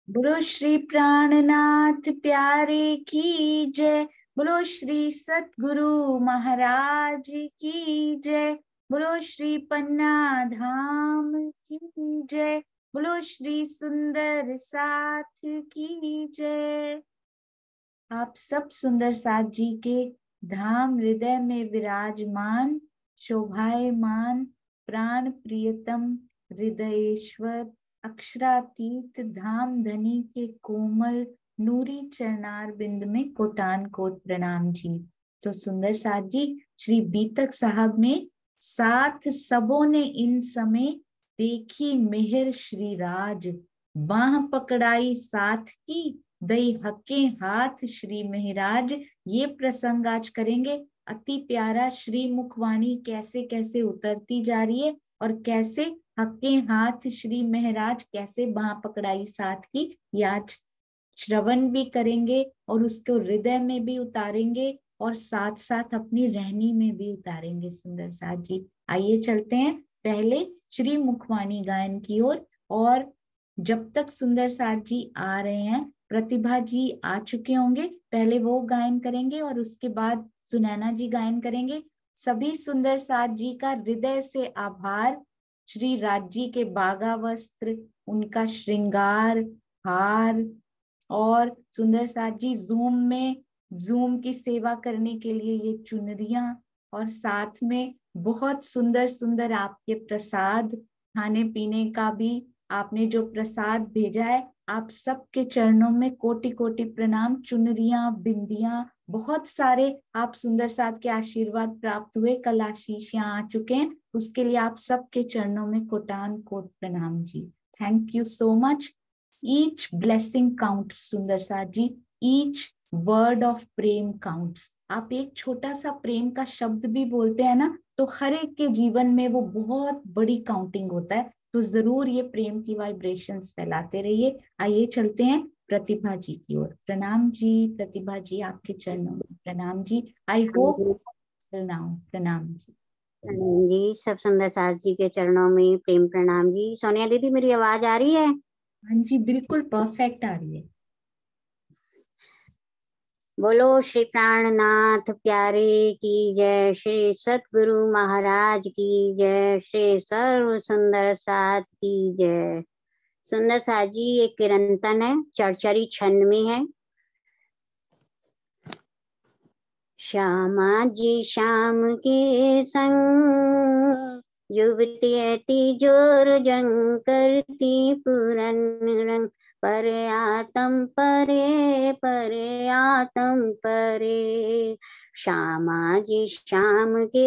बोलो श्री प्राणनाथ प्यारे की जय। बोलो श्री सतगुरु महाराज की जय। बोलो श्री पन्ना धाम की जय। बोलो श्री सुंदर साथ की जय। आप सब सुंदर साथ जी के धाम हृदय में विराजमान, शोभायमान, प्राण प्रियतम, हृदयेश्वर, अक्षरातीत धाम धनी के कोमल नूरी चरणार बिंद में कोटान कोट प्रणाम जी। तो सुंदर साथ जी, श्री बीतक साहब में साथ सबों ने इन समय देखी मेहर श्री राज, बाह पकड़ाई साथ की दई हके हाथ श्री महराज। ये प्रसंग आज करेंगे। अति प्यारा श्री मुखवाणी कैसे कैसे उतरती जा रही है और कैसे हके हाथ श्री महराज कैसे बाह पकड़ाई साथ की, ये आज श्रवण भी करेंगे और उसको हृदय में भी उतारेंगे और साथ साथ अपनी रहनी में भी उतारेंगे। सुंदर साथ जी, आइए चलते हैं पहले श्री मुखवाणी गायन की ओर। और जब तक सुंदर साथ जी आ रहे हैं, प्रतिभा जी आ चुके होंगे, पहले वो गायन करेंगे और उसके बाद सुनैना जी गायन करेंगे। सभी सुंदर साथ जी का हृदय से आभार। श्री राज जी के बागा वस्त्र, उनका श्रृंगार, हार, और सुंदर साथ जी जूम की सेवा करने के लिए ये चुनरियां, और साथ में बहुत सुंदर सुंदर आपके प्रसाद, खाने पीने का भी आपने जो प्रसाद भेजा है, आप सबके चरणों में कोटि कोटि प्रणाम। चुनरियां, बिंदियां, बहुत सारे आप सुंदर साथ के आशीर्वाद प्राप्त हुए, कल आशीष यहाँ आ चुके हैं, उसके लिए आप सबके चरणों में कोटान कोट प्रणाम जी। Thank you so much. Each blessing counts सुंदर साथ जी, ईच वर्ड ऑफ प्रेम काउंट्स। आप एक छोटा सा प्रेम का शब्द भी बोलते हैं ना, तो हर एक के जीवन में वो बहुत बड़ी काउंटिंग होता है। तो जरूर ये प्रेम की वाइब्रेशंस फैलाते रहिए। आइए चलते हैं प्रतिभा जी की ओर। प्रणाम जी प्रतिभा जी, आपके चरणों में प्रणाम जी। I hope now. प्रणाम जी। जी, सब सुंदर सास जी के चरणों में प्रेम प्रणाम जी। सोनिया दीदी, मेरी आवाज आ रही है? हाँ जी, बिल्कुल परफेक्ट आ रही है। बोलो श्री प्राणनाथ प्यारे की जय, श्री सतगुरु महाराज की जय, श्री सर्व सुंदर साथ की जय। सुंदर साथ जी एक कीर्तन है, चरचरी छंद में है। श्यामा जी श्याम के संग, युवती अति जोर जंग करती पूरन रंग, परे आतम परे परे आतम परे। श्यामा जी श्याम के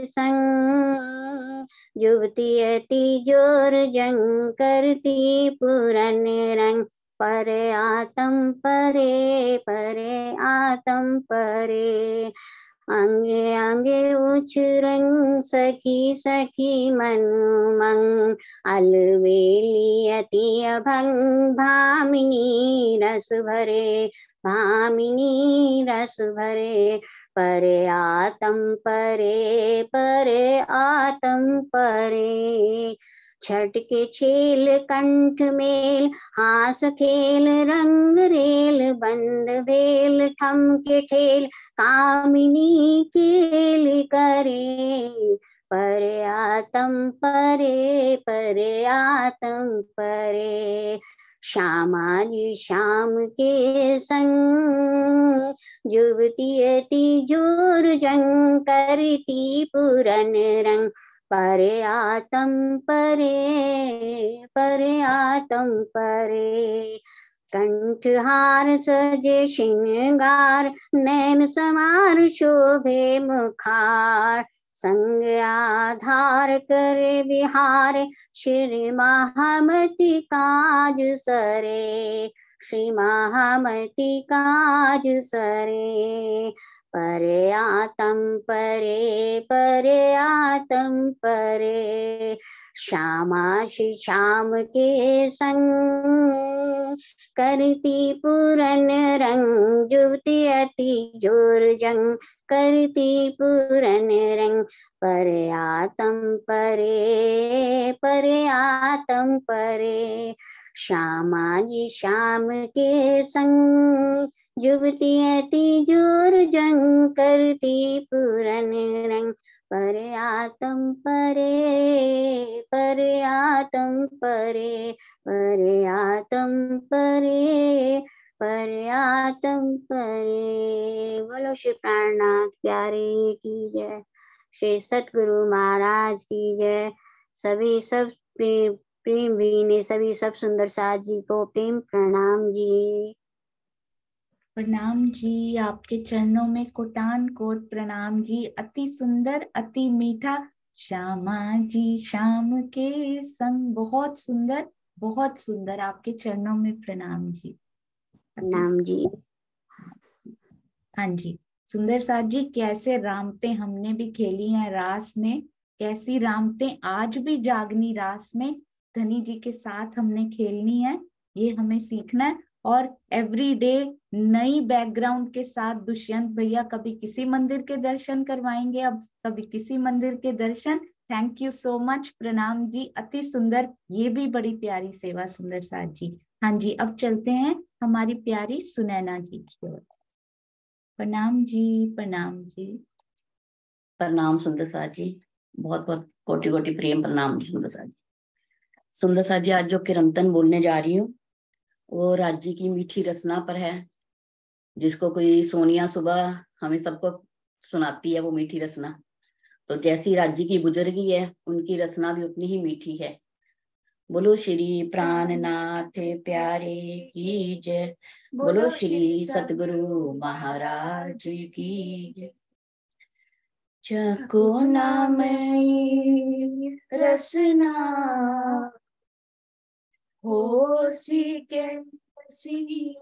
संग, युवती अति जोर जंग करती पूरन रंग, परे आतम परे परे आतम परे। अंगे अंगे उच्च रंग सखी सखी मन मंग, अलवेली अति अभंग भामिनी रस भरे, भामिनी रस भरे। परे आतम परे परे आतम परे। छठ के छेल कंठ मेल, हास खेल रंग रेल, बंद भेल ठम के ठेल, कामिनी केल करे। परे आतम परे परे आतम परे। श्यामा जी श्याम के संग, युवती अति जोर जंग करती पूरन रंग, परे आतम परे परे आतम परे। कंठहार सजे श्रृंगार, नैन समार शोभे मुखार, संग आधार करे विहार, श्री महामति काज सरे, श्री महामति काज सरे। परे आतम परे परे आतम परे। श्यामा श्री श्याम के संग, करती पूरन रंग, युवती अति जोर जंग करती पूरन रंग, परे आतम परे परे आतम परे। श्यामा जी श्याम के संग जुबती अति जोर जंग करती पूरन रंग पर आत्म परे पर आत्म परे पर आत्म परे पर आत्म परे। बोलो श्री प्राणनाथ प्यारे की जय, श्री सतगुरु महाराज की जय। सभी सब प्रेम ने सभी सब सुंदर साथ जी को प्रेम प्रणाम जी। प्रणाम जी, आपके चरणों में कोटान कोट प्रणाम जी। अति सुंदर अति मीठा श्यामा जी श्याम के संग, बहुत सुंदर बहुत सुंदर। आपके चरणों में प्रणाम जी। प्रणाम जी। हाँ जी, सुंदर साथ जी, कैसे रामते हमने भी खेली हैं रास में, कैसी रामते आज भी जागनी रास में धनी जी के साथ हमने खेलनी है, ये हमें सीखना है। और एवरी डे नई बैकग्राउंड के साथ दुष्यंत भैया कभी किसी मंदिर के दर्शन करवाएंगे, अब कभी किसी मंदिर के दर्शन। थैंक यू सो मच, प्रणाम जी, अति सुंदर, ये भी बड़ी प्यारी सेवा सुंदर साथ जी। हाँ जी, अब चलते हैं हमारी प्यारी सुनैना जी की ओर। प्रणाम जी, प्रणाम जी। प्रणाम सुंदर साथ जी, बहुत बहुत कोटि कोटि प्रेम प्रणाम सुंदर साथ जी। सुंदर साथ जी, आज जो कीर्तन बोलने जा रही हूँ वो राज्य की मीठी रचना पर है, जिसको कोई सोनिया सुबह हमें सबको सुनाती है वो मीठी रचना। तो जैसी राज्य की बुजुर्गी है, उनकी रचना भी उतनी ही मीठी है। बोलो श्री प्राणनाथ प्यारे की जय, बोलो श्री सतगुरु महाराज की जय। चको नामई रसना होसी के सी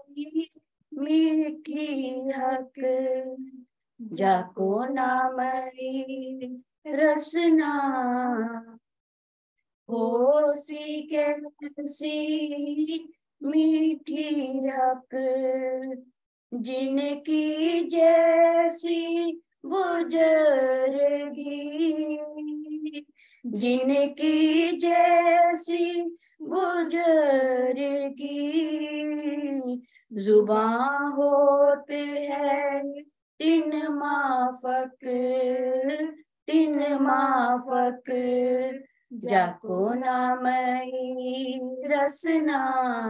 मीठी हक, जाको नामई रसना होसी के सी मीठी हक, जिनकी जैसी बुजुर्गी, जिनकी जैसी बुजुर्गी, जुबां होते हैं तीन माफक, तीन माफक, जाको नामई रसना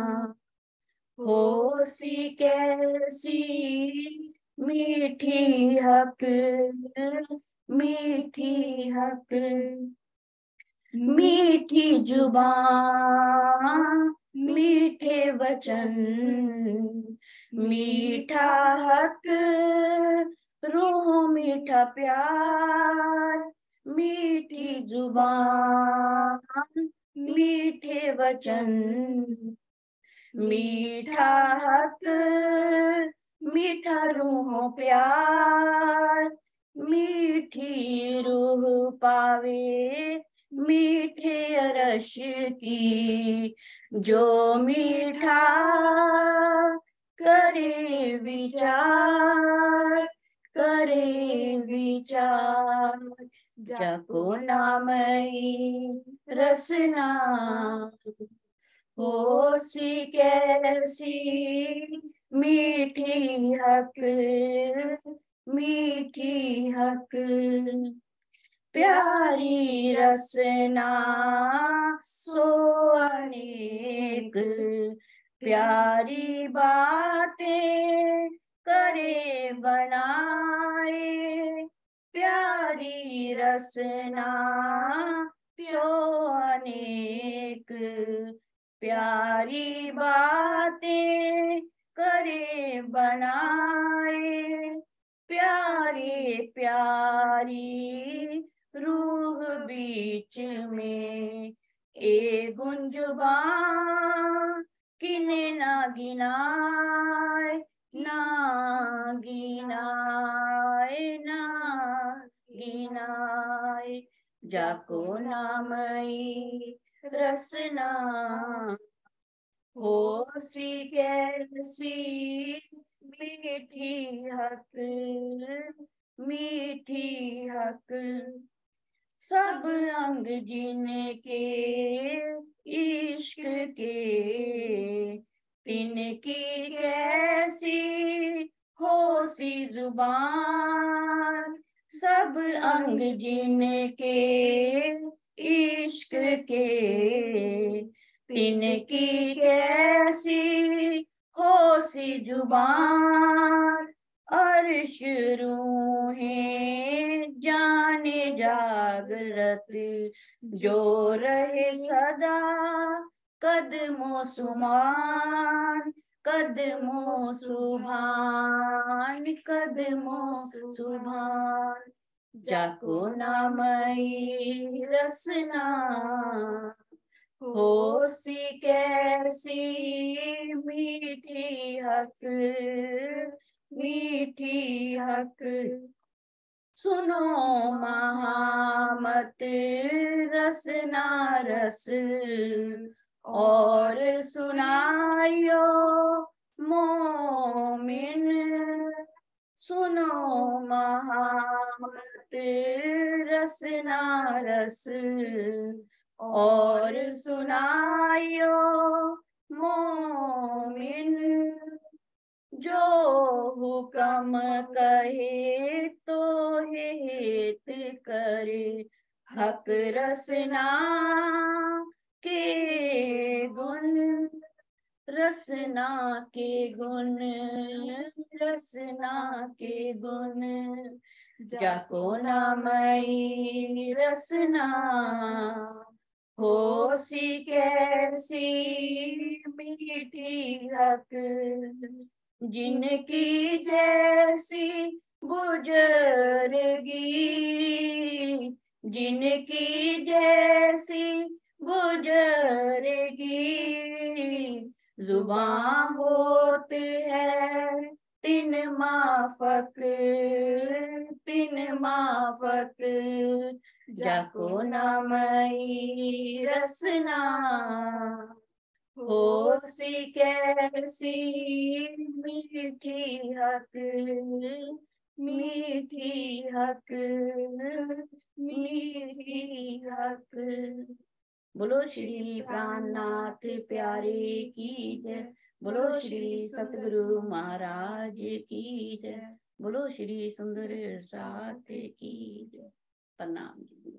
होसी कैसी मीठी हक, मीठी हक, मीठी जुबान मीठे वचन, मीठा हक रूह मीठा प्यार, मीठी जुबान मीठे वचन, मीठा हक मीठा रूह प्यार, मीठी रूह पावे मीठे अरश की, जो मीठा करे विचार, करे विचार, जाको नामई रसना होसी कैसी मीठी हक, मीठी हक, प्यारी रसना सो अनेक, प्यारी बातें करे बनाए, प्यारी रसना सो अनेक, प्यारी बातें करे बनाए, प्यारी प्यारी रूह बीच में, ए गुंजबा किने ना गिनाए, ना गिनाए, ना गिनाए, जाको नामई रसना होसी कैसी मीठी हक, मीठी हक, सब अंग जिनके इश्क के तिनकी कैसी हो सी जुबान, सब अंग जिनके इश्क के, तिनकी कैसी हो सी जुबान, अर्श रूहें जाने जागरत, जो रहे सदा कदमों सुमान, कदमों सुभान, कदमों सुभान, जाको नामई रसना, हो सी कैसी मीठी हक, मीठी हक, सुनो महामत रसना रस, और सुनायो मोमिन, सुनो महामत रसना रस, और सुनायो मोमिन, जो हुक्म कहे तो हित करे, हक रसना के गुण, रसना के गुण, रसना के गुण, जाको नामई रसना, हो सी कैसी मीठी हक, जिनकी जैसी बुजुर्गी, जिनकी जैसी बुजुर्गी, जुबान होत है तिन माफक, तिन माफक, जाको नामई रसना, हो सी कैसी मीठी हक, मीठी हक, मीठी हक। बोलो श्री प्राणनाथ प्यारे की जय, बोलो श्री सतगुरु महाराज की जय, बोलो श्री सुंदर साथ की जय। प्रणाम जी।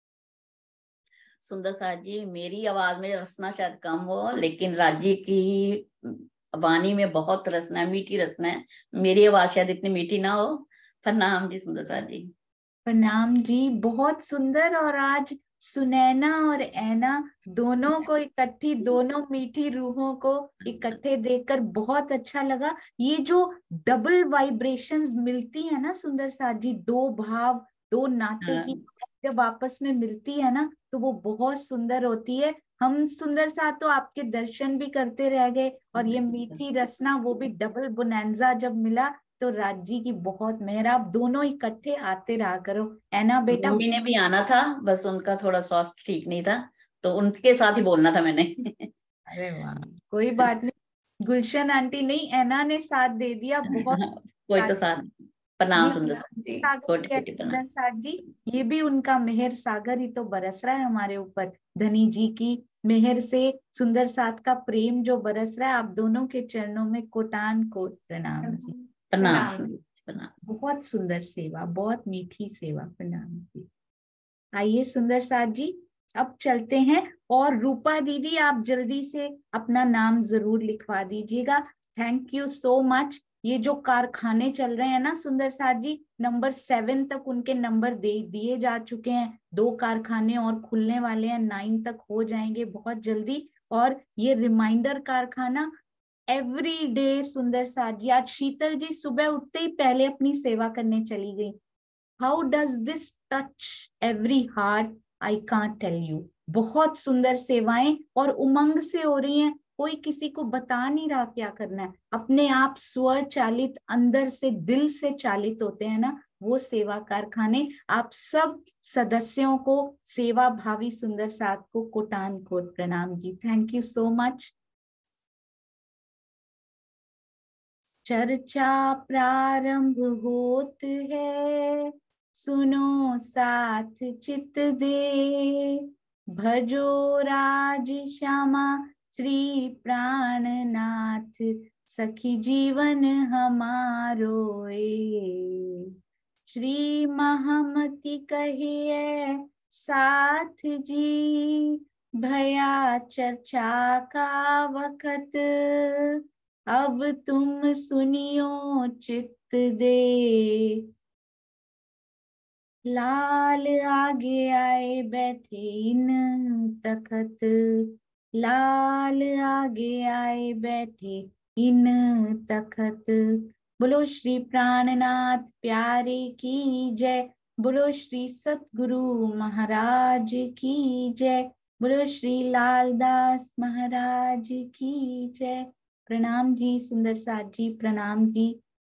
सुंदर साथ जी, मेरी आवाज में रसना शायद कम हो, लेकिन राजी की वाणी में बहुत रसना है, मीठी रसना है। मेरी आवाज शायद इतनी मीठी ना हो। प्रणाम जी सुंदर साथ जी। प्रणाम जी, बहुत सुंदर। और आज सुनैना और ऐना दोनों को इकट्ठी, दोनों मीठी रूहों को इकट्ठे देखकर बहुत अच्छा लगा। ये जो डबल वाइब्रेशंस मिलती है ना सुंदर साथ जी, दो भाव, दो नाते की जब आपस में मिलती है ना, तो वो बहुत सुंदर होती है। हम सुंदर साथ तो आपके दर्शन भी करते रह गए, और ये मीठी रसना, वो भी डबल बोनेंजा जब मिला, तो राजी की बहुत मेहर। आप दोनों इकट्ठे आते रहा करो। ऐना बेटा, मम्मी ने भी आना था, बस उनका थोड़ा स्वास्थ्य ठीक नहीं था, तो उनके साथ ही बोलना था मैंने। अरे वाह, कोई बात नहीं। गुलशन आंटी नहीं, ऐना ने साथ दे दिया बहुत। कोई तो साथ। प्रणाम ये सुंदर साथ जी, सागर कोटि है कोटि प्रणाम। सुंदर साथ जी, ये भी उनका मेहर सागर ही तो बरस रहा है हमारे ऊपर। धनी जी की मेहर से सुंदर साथ का प्रेम जो बरस रहा है, आप दोनों के चरणों में कोटान कोट प्रणाम जी। प्रणाम जी, प्रणाम। बहुत सुंदर सेवा, बहुत मीठी सेवा, प्रणाम जी। आइए सुंदर साथ जी, अब चलते हैं। और रूपा दीदी, आप जल्दी से अपना नाम जरूर लिखवा दीजिएगा। Thank you so much. ये जो कारखाने चल रहे हैं ना सुंदर साथ जी, नंबर 7 तक उनके नंबर दे दिए जा चुके हैं। 2 कारखाने और खुलने वाले हैं, 9 तक हो जाएंगे बहुत जल्दी। और ये रिमाइंडर कारखाना एवरी डे सुंदर साथ जी, आज शीतल जी सुबह उठते ही पहले अपनी सेवा करने चली गई। How does this touch every heart, I can't tell you. बहुत सुंदर सेवाएं और उमंग से हो रही हैं। कोई किसी को बता नहीं रहा क्या करना है, अपने आप स्वचालित, अंदर से, दिल से चालित होते हैं ना वो सेवा कारखाने। आप सब सदस्यों को, सेवा भावी सुंदर साथ को कोटान कोट प्रणाम जी। Thank you so much. चर्चा प्रारंभ होत है, सुनो साथ चित दे, भजो राज श्यामा श्री प्राणनाथ सखी जीवन हमारो ए। श्री महामति कहिए साथ जी, भया चर्चा का वखत, अब तुम सुनियो चित्त दे। लाल आगे आए बैठे इन तखत, लाल आगे आए बैठे इन तखत। बोलो श्री प्राणनाथ प्यारे की जय, बोलो श्री सतगुरु महाराज की जय, बोलो श्री लालदास महाराज की जय। प्रणाम जी सुंदर साथ जी, प्रणाम जी।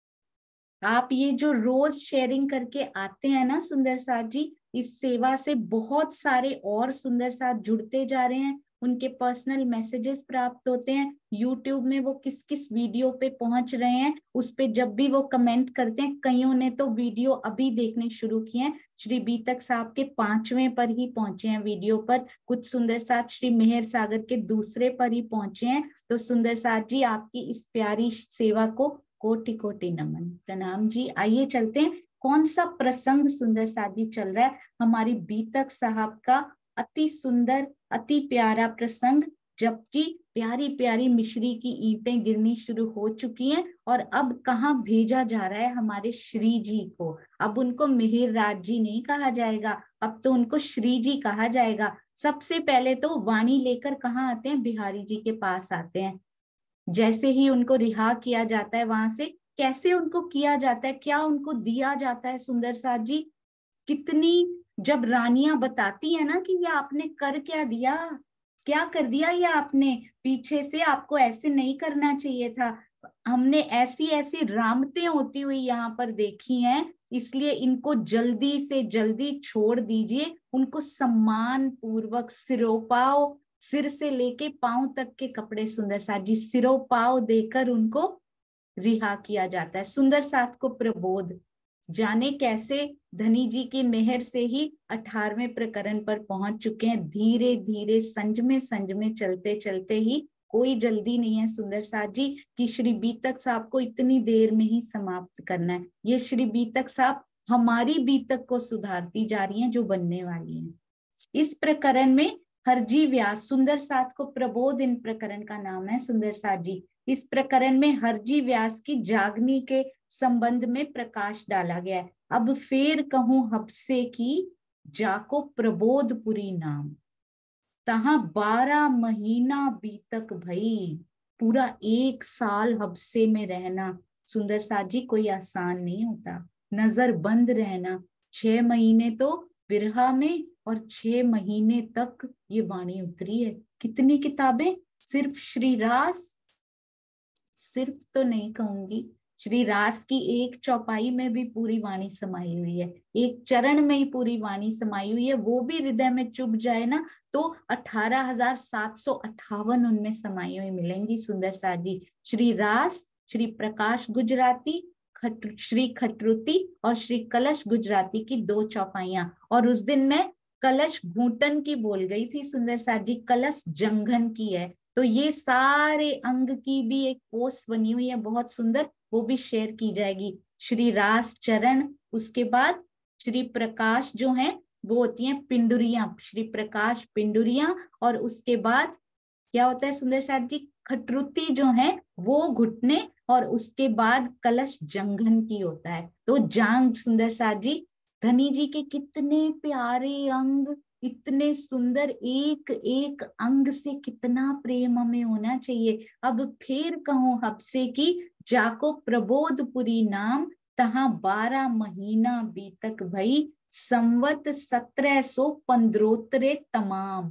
आप ये जो रोज शेयरिंग करके आते हैं ना सुंदर साथ जी, इस सेवा से बहुत सारे और सुंदर साथ जुड़ते जा रहे हैं, उनके पर्सनल मैसेजेस प्राप्त होते हैं। यूट्यूब में वो किस किस वीडियो पे पहुंच रहे हैं उस पे जब भी वो कमेंट करते हैं, कईयों ने तो वीडियो अभी देखने शुरू किए हैं, श्री बीतक साहब के 5वें पर ही पहुंचे हैं वीडियो पर, कुछ सुंदर साथ श्री मेहर सागर के दूसरे पर ही पहुंचे हैं। तो सुंदर साथ जी आपकी इस प्यारी सेवा को कोटि कोटि नमन, प्रणाम जी। आइए चलते हैं, कौन सा प्रसंग सुंदर साथ जी चल रहा है, हमारी बीतक साहब का अति सुंदर अति प्यारा प्रसंग, जबकि प्यारी प्यारी मिश्री की ईंटें गिरनी शुरू हो चुकी हैं और अब कहाँ भेजा जा रहा है हमारे श्री जी को। अब उनको मिहिर राज जी नहीं कहा जाएगा, अब तो उनको श्री जी कहा जाएगा। सबसे पहले तो वाणी लेकर कहाँ आते हैं, बिहारी जी के पास आते हैं। जैसे ही उनको रिहा किया जाता है वहां से, कैसे उनको किया जाता है, क्या उनको दिया जाता है सुंदर साथ जी, कितनी जब रानियां बताती है ना कि ये आपने कर क्या दिया, क्या कर दिया ये आपने, पीछे से आपको ऐसे नहीं करना चाहिए था, हमने ऐसी ऐसी रामतें होती हुई यहाँ पर देखी हैं, इसलिए इनको जल्दी से जल्दी छोड़ दीजिए। उनको सम्मान पूर्वक सिरोपाव, सिर से लेके पांव तक के कपड़े सुंदर साथ जी सिरों पाव देकर उनको रिहा किया जाता है। सुंदर साथ को प्रबोध, जाने कैसे धनी जी की मेहर से ही 18वें प्रकरण पर पहुंच चुके हैं। धीरे धीरे संज में चलते चलते ही, कोई जल्दी नहीं है सुंदर साथ जी कि श्री बीतक साहब को इतनी देर में ही समाप्त करना है। ये श्री बीतक साहब हमारी बीतक को सुधारती जा रही हैं जो बनने वाली है। इस प्रकरण में हरजी व्यास, सुंदर साथ को प्रबोध इन प्रकरण का नाम है सुंदर साथ जी। इस प्रकरण में हरजी व्यास की जागनी के संबंध में प्रकाश डाला गया है। अब फेर कहूं हबसे की, जाको प्रबोधपुरी नाम, तहां 12 महीना बीतक भई। पूरा 1 साल हबसे में रहना सुंदर साथ जी कोई आसान नहीं होता, नजर बंद रहना। 6 महीने तो विरहा में और 6 महीने तक ये वाणी उतरी है। कितनी किताबें, सिर्फ श्री रास, सिर्फ तो नहीं कहूंगी, श्री रास की 1 चौपाई में भी पूरी वाणी समाई हुई है, 1 चरण में ही पूरी वाणी समाई हुई है। वो भी हृदय में चुभ जाए ना तो 18,758 उनमें समाई हुई मिलेंगी सुंदर साथ जी। श्री रास, श्री प्रकाश गुजराती, श्री खटरुती और श्री कलश गुजराती की 2 चौपाइयां। और उस दिन मैं कलश घूटन की बोल गई थी सुंदर साथ जी, कलश जंघन की है। तो ये सारे अंग की भी एक पोस्ट बनी हुई है बहुत सुंदर, वो भी शेयर की जाएगी। श्री रास चरण, उसके बाद श्री प्रकाश जो है वो होती हैं पिंडुरियां, श्री प्रकाश पिंडुरियां, और उसके बाद क्या होता है सुंदर साथ जी, खटरुती जो है वो घुटने, और उसके बाद कलश जंघन की होता है। तो जांग सुंदर साथ जी, धनी जी के कितने प्यारे अंग, इतने सुंदर, एक एक अंग से कितना प्रेम हमें होना चाहिए। अब फिर कहूं हबसे की, जाको प्रबोधपुरी नाम, तहां 12 महीना बीतक भई, संवत 1715 तमाम।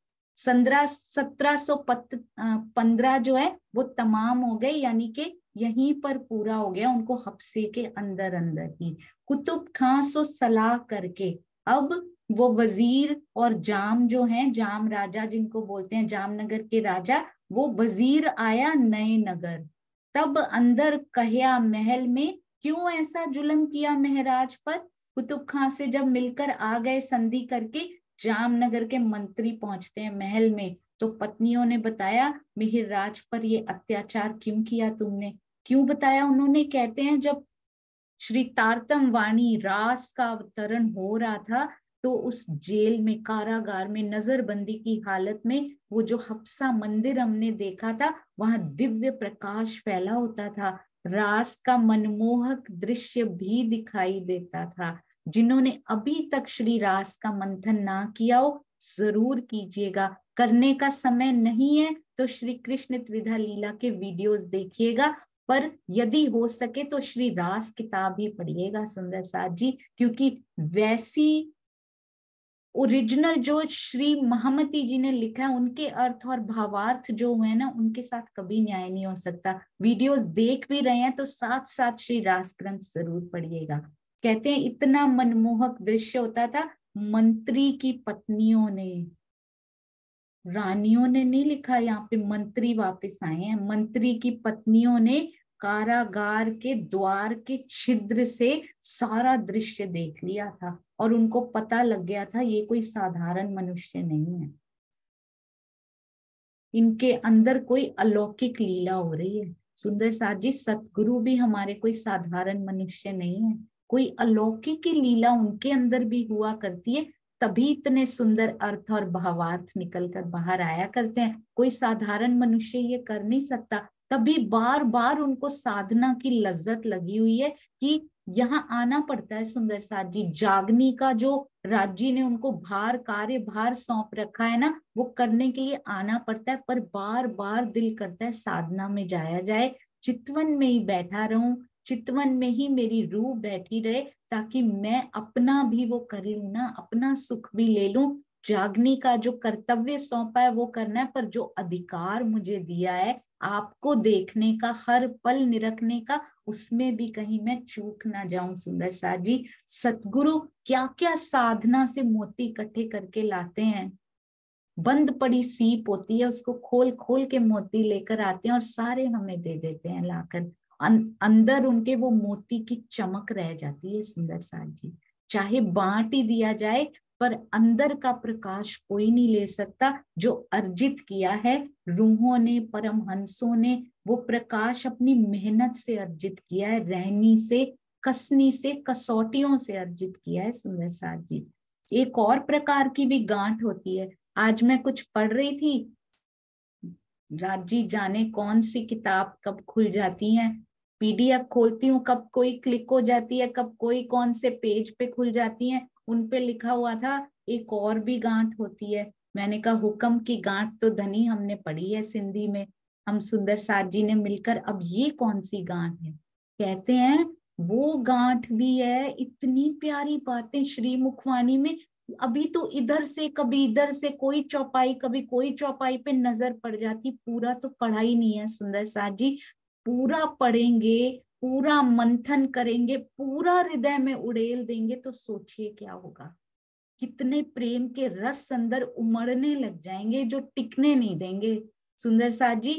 1715 जो है वो तमाम हो गए, यानी कि यहीं पर पूरा हो गया उनको हफ्से के अंदर अंदर ही। कुतुब खां सो सलाह करके, अब वो वजीर और जाम जो हैं, जाम राजा जिनको बोलते हैं, जामनगर के राजा, वो वजीर आया नए नगर, तब अंदर कहया महल में, क्यों ऐसा जुल्म किया महराज पर। कुतुब खां से जब मिलकर आ गए संधि करके, जामनगर के मंत्री पहुंचते हैं महल में, तो पत्नियों ने बताया मिहिर राज पर ये अत्याचार क्यों किया तुमने, क्यों बताया उन्होंने। कहते हैं जब श्री तारतम वाणी रास का अवतरण हो रहा था तो उस जेल में, कारागार में, नजरबंदी की हालत में वो जो हफ्सा मंदिर हमने देखा था वहां दिव्य प्रकाश फैला होता था, रास का मनमोहक दृश्य भी दिखाई देता था। जिन्होंने अभी तक श्री रास का मंथन ना किया हो जरूर कीजिएगा, करने का समय नहीं है तो श्री कृष्ण त्रिधा लीला के वीडियोस देखिएगा, पर यदि हो सके तो श्री रास किताब ही पढ़िएगा सुंदर साथ जी, क्योंकि वैसी ओरिजिनल जो श्री महामती जी ने लिखा है उनके अर्थ और भावार्थ जो हुए ना उनके साथ कभी न्याय नहीं हो सकता। वीडियोस देख भी रहे हैं तो साथ साथ श्री रास ग्रंथ जरूर पढ़िएगा। कहते हैं इतना मनमोहक दृश्य होता था, मंत्री की पत्नियों ने, रानियों ने नहीं लिखा, यहाँ पे मंत्री वापस आए हैं, मंत्री की पत्नियों ने कारागार के द्वार के छिद्र से सारा दृश्य देख लिया था और उनको पता लग गया था ये कोई साधारण मनुष्य नहीं है, इनके अंदर कोई अलौकिक लीला हो रही है। सुंदर साथ जी, सतगुरु भी हमारे कोई साधारण मनुष्य नहीं है, कोई अलौकिक लीला उनके अंदर भी हुआ करती है, तभी इतने सुंदर अर्थ और भावार्थ निकल कर बाहर आया करते हैं। कोई साधारण मनुष्य ये कर नहीं सकता, तभी बार बार उनको साधना की लज्जत लगी हुई है कि यहाँ आना पड़ता है। सुंदर साथ जी, जागनी का जो राज जी ने उनको भार, कार्य भार सौंप रखा है ना, वो करने के लिए आना पड़ता है, पर बार बार दिल करता है साधना में जाया जाए, चितवन में ही बैठा रहूं, चितवन में ही मेरी रूह बैठी रहे, ताकि मैं अपना भी वो कर लूं ना, अपना सुख भी ले लूं। जागनी का जो कर्तव्य सौंपा है वो करना है, पर जो अधिकार मुझे दिया है आपको देखने का, हर पल निरखने का, उसमें भी कहीं मैं चूक ना जाऊं। सुंदर साथ जी, सतगुरु क्या क्या साधना से मोती इकट्ठे करके लाते हैं, बंद पड़ी सीप होती है उसको खोल खोल के मोती लेकर आते हैं और सारे हमें दे देते हैं लाकर, अंदर उनके वो मोती की चमक रह जाती है। सुंदर साथ जी, चाहे बांट ही दिया जाए पर अंदर का प्रकाश कोई नहीं ले सकता, जो अर्जित किया है रूहों ने, परमहंसों ने, वो प्रकाश अपनी मेहनत से अर्जित किया है, रहनी से, कसनी से, कसौटियों से अर्जित किया है। सुंदर साथ जी, एक और प्रकार की भी गांठ होती है। आज मैं कुछ पढ़ रही थी, राजी जाने कौन सी किताब कब खुल जाती है, पीडीएफ खोलती हूँ कब कोई क्लिक हो जाती है, कब कोई कौन से पेज पे खुल जाती है, उन पे लिखा हुआ था एक और भी गांठ होती है। मैंने कहा हुक्म की गांठ तो धनी हमने पढ़ी है सिंधी में, हम सुंदर साथ जी ने मिलकर, अब ये कौन सी गांठ है। कहते हैं वो गांठ भी है, इतनी प्यारी बातें श्री मुखवाणी में, अभी तो इधर से कभी इधर से कोई चौपाई, कभी कोई चौपाई पे नजर पड़ जाती, पूरा तो पढ़ा ही नहीं है सुंदर साथ जी, पूरा पढ़ेंगे, पूरा मंथन करेंगे, पूरा हृदय में उड़ेल देंगे तो सोचिए क्या होगा, कितने प्रेम के रस अंदर उमड़ने लग जाएंगे जो टिकने नहीं देंगे। सुंदर साथ जी,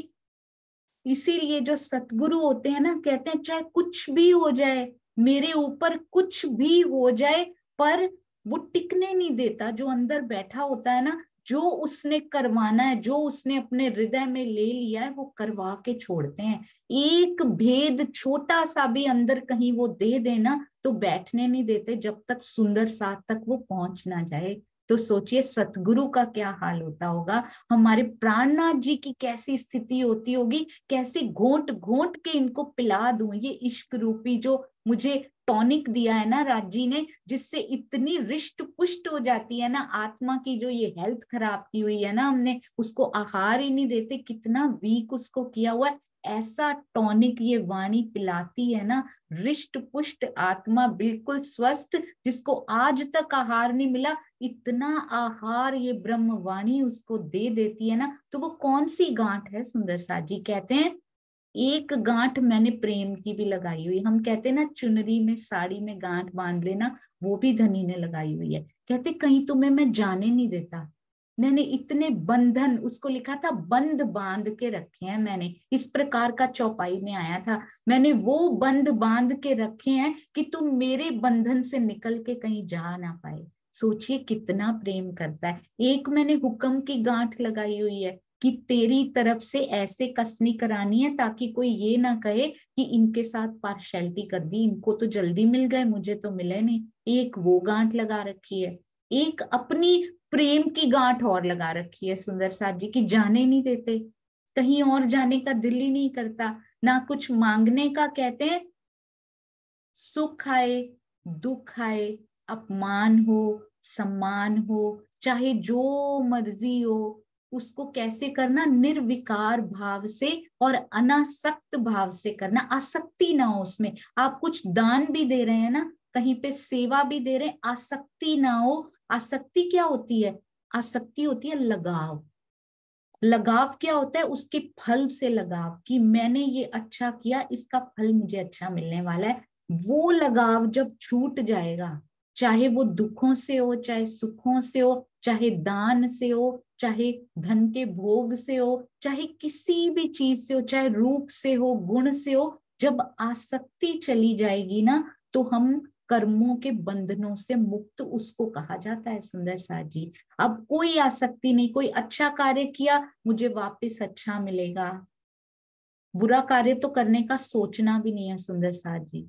इसीलिए जो सतगुरु होते हैं ना, कहते हैं चाहे कुछ भी हो जाए, मेरे ऊपर कुछ भी हो जाए, पर वो टिकने नहीं देता, जो अंदर बैठा होता है ना, जो उसने करवाना है, जो उसने अपने हृदय में ले लिया है, वो करवा के छोड़ते हैं। एक भेद छोटा सा भी अंदर कहीं वो दे देना तो बैठने नहीं देते जब तक सुंदर साथ तक वो पहुंच ना जाए। तो सोचिए सतगुरु का क्या हाल होता होगा, हमारे प्राणनाथ जी की कैसी स्थिति होती होगी, कैसे घोंट घोंट के इनको पिला दूं ये इश्क रूपी जो मुझे टॉनिक दिया है ना राज जी ने, जिससे इतनी रिष्ट पुष्ट हो जाती है ना आत्मा की, जो ये हेल्थ खराब की हुई है ना हमने, उसको आहार ही नहीं देते, कितना वीक उसको किया हुआ है, ऐसा टॉनिक ये वाणी पिलाती है ना, रिष्ट पुष्ट आत्मा बिल्कुल स्वस्थ, जिसको आज तक आहार नहीं मिला, इतना आहार ये ब्रह्मवाणी उसको दे देती है ना, तो वो कौन सी गांठ है। सुंदर साथ जी कहते हैं एक गांठ मैंने प्रेम की भी लगाई हुई, हम कहते हैं ना चुनरी में, साड़ी में गांठ बांध लेना, वो भी धनी ने लगाई हुई है। कहते कहीं तुम्हें मैं जाने नहीं देता, मैंने इतने बंधन, उसको लिखा था बंद बांध के रखे हैं मैंने, इस प्रकार का चौपाई में आया था, मैंने वो बंद बांध के रखे हैं कि तुम मेरे बंधन से निकल के कहीं जा ना पाए। सोचिए कितना प्रेम करता है। एक मैंने हुक्म की गांठ लगाई हुई है कि तेरी तरफ से ऐसे कसनी करानी है ताकि कोई ये ना कहे कि इनके साथ पार्शैलिटी कर दी, इनको तो जल्दी मिल गए, मुझे तो मिले नहीं। एक वो गांठ लगा रखी है, एक अपनी प्रेम की गांठ और लगा रखी है सुंदर साथ जी की, जाने नहीं देते, कहीं और जाने का दिल ही नहीं करता, ना कुछ मांगने का। कहते हैं सुख आए दुख आए, अपमान हो सम्मान हो, चाहे जो मर्जी हो, उसको कैसे करना, निर्विकार भाव से और अनासक्त भाव से करना, आसक्ति ना हो उसमें। आप कुछ दान भी दे रहे हैं ना, कहीं पे सेवा भी दे रहे हैं, आसक्ति ना हो। आसक्ति क्या होती है? आसक्ति होती है लगाव। लगाव क्या होता है? उसके फल से लगाव, कि मैंने ये अच्छा किया, इसका फल मुझे अच्छा मिलने वाला है। वो लगाव जब छूट जाएगा, चाहे वो दुखों से हो, चाहे सुखों से हो, चाहे दान से हो, चाहे धन के भोग से हो, चाहे किसी भी चीज से हो, चाहे रूप से हो, गुण से हो, जब आसक्ति चली जाएगी ना, तो हम कर्मों के बंधनों से मुक्त उसको कहा जाता है सुंदर साथ जी। अब कोई आसक्ति नहीं, कोई अच्छा कार्य किया मुझे वापस अच्छा मिलेगा, बुरा कार्य तो करने का सोचना भी नहीं है सुंदर साथ जी।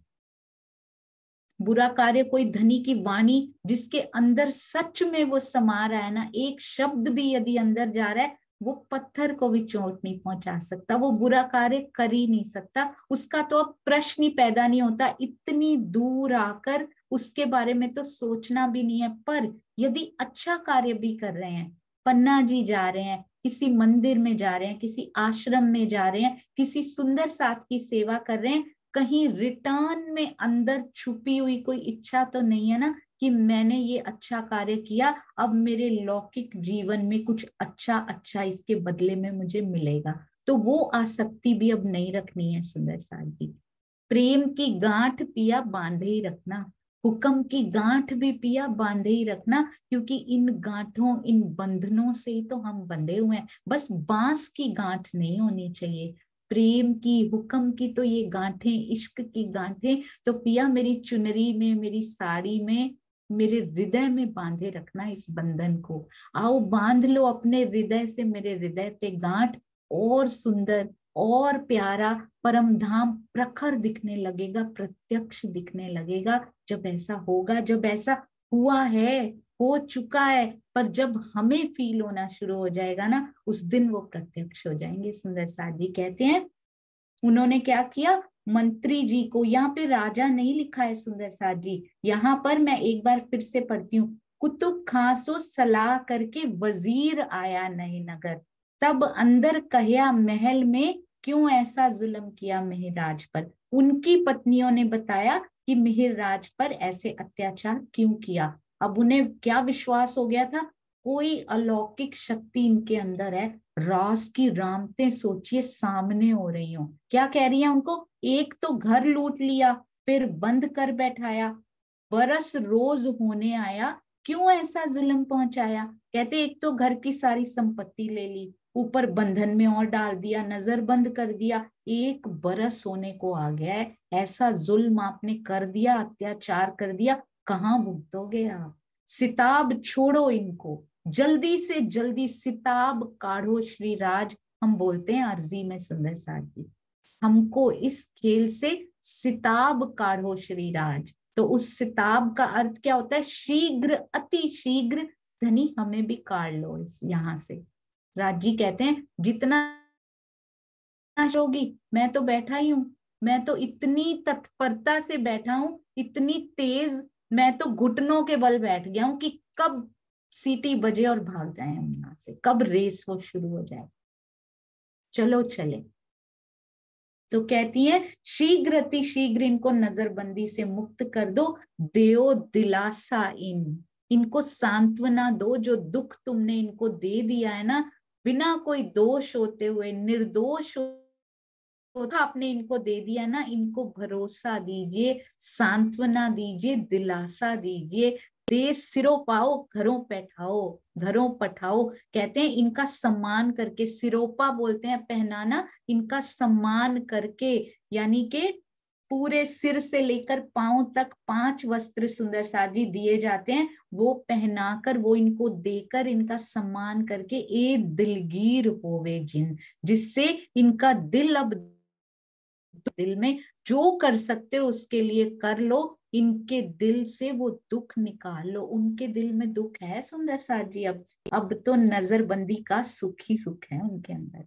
बुरा कार्य, कोई धनी की वाणी जिसके अंदर सच में वो समा रहा है ना, एक शब्द भी यदि अंदर जा रहा है, वो पत्थर को भी चोट नहीं पहुंचा सकता, वो बुरा कार्य कर ही नहीं सकता, उसका तो अब प्रश्न ही पैदा नहीं होता। इतनी दूर आकर उसके बारे में तो सोचना भी नहीं है। पर यदि अच्छा कार्य भी कर रहे हैं, पन्ना जी जा रहे हैं, किसी मंदिर में जा रहे हैं, किसी आश्रम में जा रहे हैं, किसी सुंदर साथ की सेवा कर रहे हैं, कहीं रिटर्न में अंदर छुपी हुई कोई इच्छा तो नहीं है ना कि मैंने ये अच्छा कार्य किया, अब मेरे लौकिक जीवन में कुछ अच्छा अच्छा इसके बदले में मुझे मिलेगा। तो वो आसक्ति भी अब नहीं रखनी है सुंदर साथ जी। प्रेम की गांठ पिया बांधे ही रखना, हुक्म की गांठ भी पिया बांधे ही रखना, क्योंकि इन गांठों, इन बंधनों से ही तो हम बंधे हुए हैं। बस बांस की गांठ नहीं होनी चाहिए, प्रेम की, हुक्म की तो ये गांठें, इश्क की गांठें तो पिया मेरी चुनरी में, मेरी साड़ी में, मेरे हृदय में बांधे रखना इस बंधन को। आओ बांध लो अपने हृदय से मेरे हृदय पे गांठ, और सुंदर और प्यारा परम धाम प्रखर दिखने लगेगा, प्रत्यक्ष दिखने लगेगा। जब ऐसा होगा, जब ऐसा हुआ है, हो चुका है, पर जब हमें फील होना शुरू हो जाएगा ना, उस दिन वो प्रत्यक्ष हो जाएंगे। सुंदर साथ जी कहते हैं उन्होंने क्या किया, मंत्री जी को, यहाँ पे राजा नहीं लिखा है सुंदर साथ जी, यहाँ पर मैं एक बार फिर से पढ़ती हूँ, कुतुब खां सो सलाह करके वजीर आया नए नगर, तब अंदर कहया महल में क्यों ऐसा जुल्म किया मिहिरराज पर। उनकी पत्नियों ने बताया कि मिहिरराज पर ऐसे अत्याचार क्यों किया। अब उन्हें क्या विश्वास हो गया था, कोई अलौकिक शक्ति इनके अंदर है, रास की रामतें सोचिए सामने हो रही हो। क्या कह रही है उनको, एक तो घर लूट लिया, फिर बंद कर बैठाया, बरस रोज होने आया, क्यों ऐसा जुल्म पहुंचाया। कहते एक तो घर की सारी संपत्ति ले ली, ऊपर बंधन में और डाल दिया, नजर बंद कर दिया, एक बरस होने को आ गया है, ऐसा जुल्म आपने कर दिया, अत्याचार कर दिया, कहाँ भुगतोगे आप। सिताब छोड़ो इनको, जल्दी से जल्दी सिताब काढ़ो श्री राज। हम बोलते हैं अर्जी में सुंदर साथ जी, हमको इस खेल से सिताब काढ़ो श्री राज। तो उस सिताब का अर्थ क्या होता है, शीघ्र, अति शीघ्र धनी हमें भी काढ़ लो इस यहाँ से। राज जी कहते हैं जितना होगी, मैं तो बैठा ही हूं, मैं तो इतनी तत्परता से बैठा हूं, इतनी तेज, मैं तो घुटनों के बल बैठ गया हूं कि कब सीटी बजे और भाग जाए हम यहाँ से, कब रेस वो शुरू हो जाए, चलो चले। तो कहती है शीघ्र अति शीघ्र इनको नजरबंदी से मुक्त कर दो, देओ दिलासा इनको सांत्वना दो, जो दुख तुमने इनको दे दिया है ना, बिना कोई दोष होते हुए, निर्दोष आपने इनको दे दिया ना, इनको भरोसा दीजिए, सांत्वना दीजिए, दिलासा दीजिए, दे सिरों पाओ, घरों बैठाओ, घरों पठाओ। कहते हैं इनका सम्मान करके, सिरोपा बोलते हैं पहनाना, इनका सम्मान करके, यानी के पूरे सिर से लेकर पांव तक 5 वस्त्र सुंदर साथ जी दिए जाते हैं, वो पहनाकर, वो इनको देकर, इनका सम्मान करके ए दिलगीर होवे जिन, जिससे इनका दिल अब, दिल में जो कर सकते हो उसके लिए कर लो, इनके दिल से वो दुख निकाल लो। उनके दिल में दुख है सुंदर साथ जी, अब तो नजरबंदी का सुख ही सुख है उनके अंदर।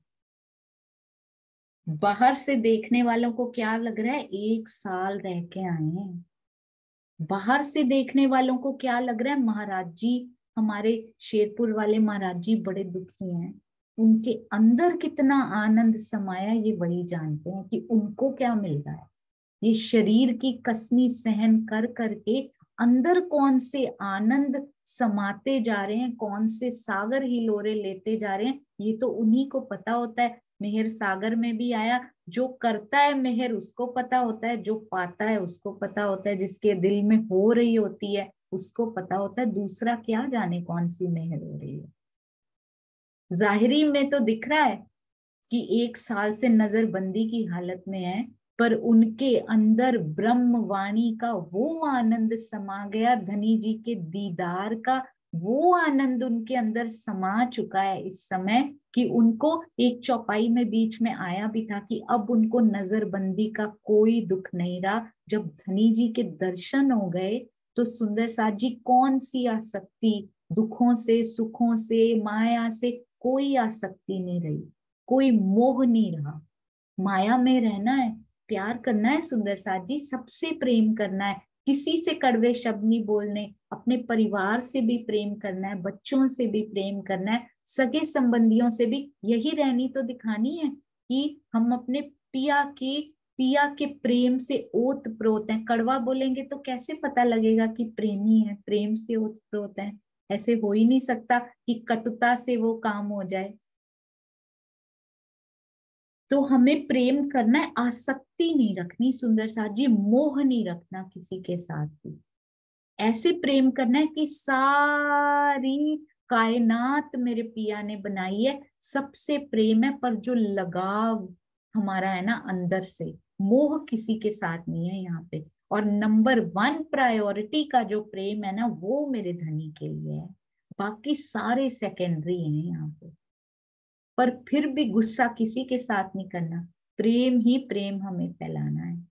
बाहर से देखने वालों को क्या लग रहा है, 1 साल रह के आए हैं। बाहर से देखने वालों को क्या लग रहा है, महाराज जी, हमारे शेरपुर वाले महाराज जी बड़े दुखी हैं। उनके अंदर कितना आनंद समाया ये वही जानते हैं कि उनको क्या मिल रहा है। ये शरीर की कसमी सहन कर करके अंदर कौन से आनंद समाते जा रहे हैं, कौन से सागर हिलोरे लेते जा रहे हैं, ये तो उन्हीं को पता होता है। मेहर सागर में भी आया, जो करता है मेहर उसको पता होता है, जो पाता है उसको पता होता है, जिसके दिल में हो रही होती है उसको पता होता है, दूसरा क्या जाने कौन सी मेहर हो रही है। जाहिरी में तो दिख रहा है कि 1 साल से नजरबंदी की हालत में है, पर उनके अंदर ब्रह्मवाणी का वो आनंद समा गया, धनी जी के दीदार का वो आनंद उनके अंदर समा चुका है इस समय, कि उनको एक चौपाई में बीच में आया भी था कि अब उनको नजरबंदी का कोई दुख नहीं रहा। जब धनी जी के दर्शन हो गए तो सुंदर साथ जी कौन सी आसक्ति, दुखों से, सुखों से, माया से कोई आसक्ति नहीं रही, कोई मोह नहीं रहा। माया में रहना है, प्यार करना है सुंदर साथ जी, सबसे प्रेम करना है, किसी से कड़वे शब्द नहीं बोलने, अपने परिवार से भी प्रेम करना है, बच्चों से भी प्रेम करना है, सगे संबंधियों से भी। यही रहनी तो दिखानी है कि हम अपने पिया के प्रेम से ओत प्रोत हैं। कड़वा बोलेंगे तो कैसे पता लगेगा कि प्रेमी है, प्रेम से ओत प्रोत है। ऐसे हो ही नहीं सकता कि कटुता से वो काम हो जाए। तो हमें प्रेम करना है, आसक्ति नहीं रखनी सुंदर साथ जी, मोह नहीं रखना किसी के साथ भी। ऐसे प्रेम करना है कि सारी कायनात मेरे पिया ने बनाई है, सबसे प्रेम है, पर जो लगाव हमारा है ना अंदर से, मोह किसी के साथ नहीं है यहाँ पे। और नंबर 1 प्रायोरिटी का जो प्रेम है ना, वो मेरे धनी के लिए है, बाकी सारे सेकेंडरी हैं यहाँ पे। पर फिर भी गुस्सा किसी के साथ नहीं करना, प्रेम ही प्रेम हमें फैलाना है।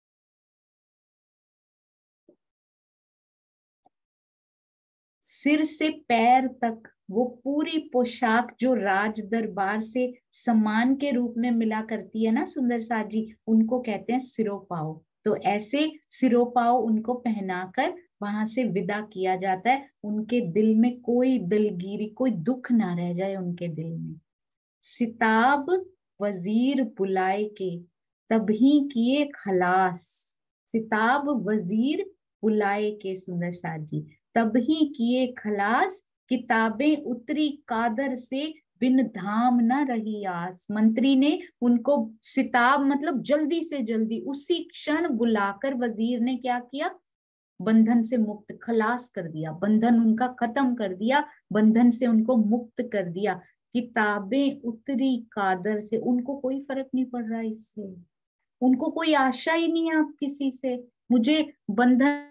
सिर से पैर तक वो पूरी पोशाक जो राज दरबार से सम्मान के रूप में मिला करती है ना सुंदर साथ जी, उनको कहते हैं सिरोपाव। तो ऐसे सिरोपाव उनको पहनाकर वहां से विदा किया जाता है। उनके दिल में कोई दिलगीरी, कोई दुख ना रह जाए उनके दिल में। सिताब वजीर बुलाए के तभी किए खलास, सिताब वजीर बुलाए के सुंदर साथ जी तभी किए खलास, किताबें उतरी कादर से बिन धाम न रही आस। मंत्री ने उनको सिताब मतलब जल्दी से जल्दी उसी क्षण बुलाकर वजीर ने क्या किया, बंधन से मुक्त, खलास कर दिया, बंधन उनका खत्म कर दिया, बंधन से उनको मुक्त कर दिया। किताबें उतरी कादर से, उनको कोई फर्क नहीं पड़ रहा इससे, उनको कोई आशा ही नहीं है आप किसी से, मुझे बंधन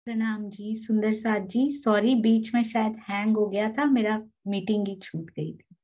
प्रणाम जी सुंदर साथ जी, सॉरी बीच में शायद हैंग हो गया था, मेरा मीटिंग ही छूट गई थी।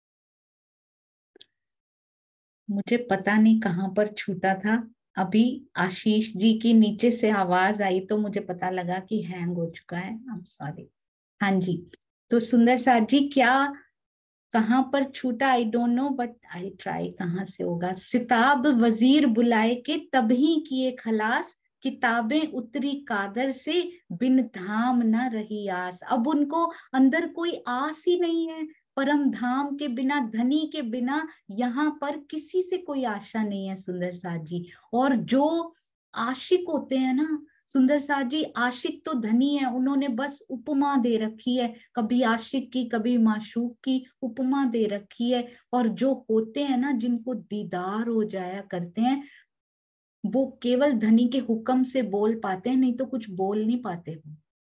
मुझे पता नहीं कहाँ पर छूटा था। अभी आशीष जी की नीचे से आवाज आई तो मुझे पता लगा कि हैंग हो चुका है। I am sorry. हाँ जी, तो सुंदर साथ जी क्या कहाँ पर छूटा I don't know, but I try. कहाँ से होगा? सिताब वजीर बुलाए के तभी किए खलास, किताबें उतरी कादर से बिन धाम न रही आस। अब उनको अंदर कोई आस ही नहीं है, परम धाम के बिना, धनी के बिना यहाँ पर किसी से कोई आशा नहीं है सुंदर साथ जी। और जो आशिक होते हैं ना सुंदर साथ जी, आशिक तो धनी है, उन्होंने बस उपमा दे रखी है, कभी आशिक की कभी माशूक की उपमा दे रखी है। और जो होते हैं ना, जिनको दीदार हो जाया करते हैं, वो केवल धनी के हुक्म से बोल पाते हैं, नहीं तो कुछ बोल नहीं पाते। वो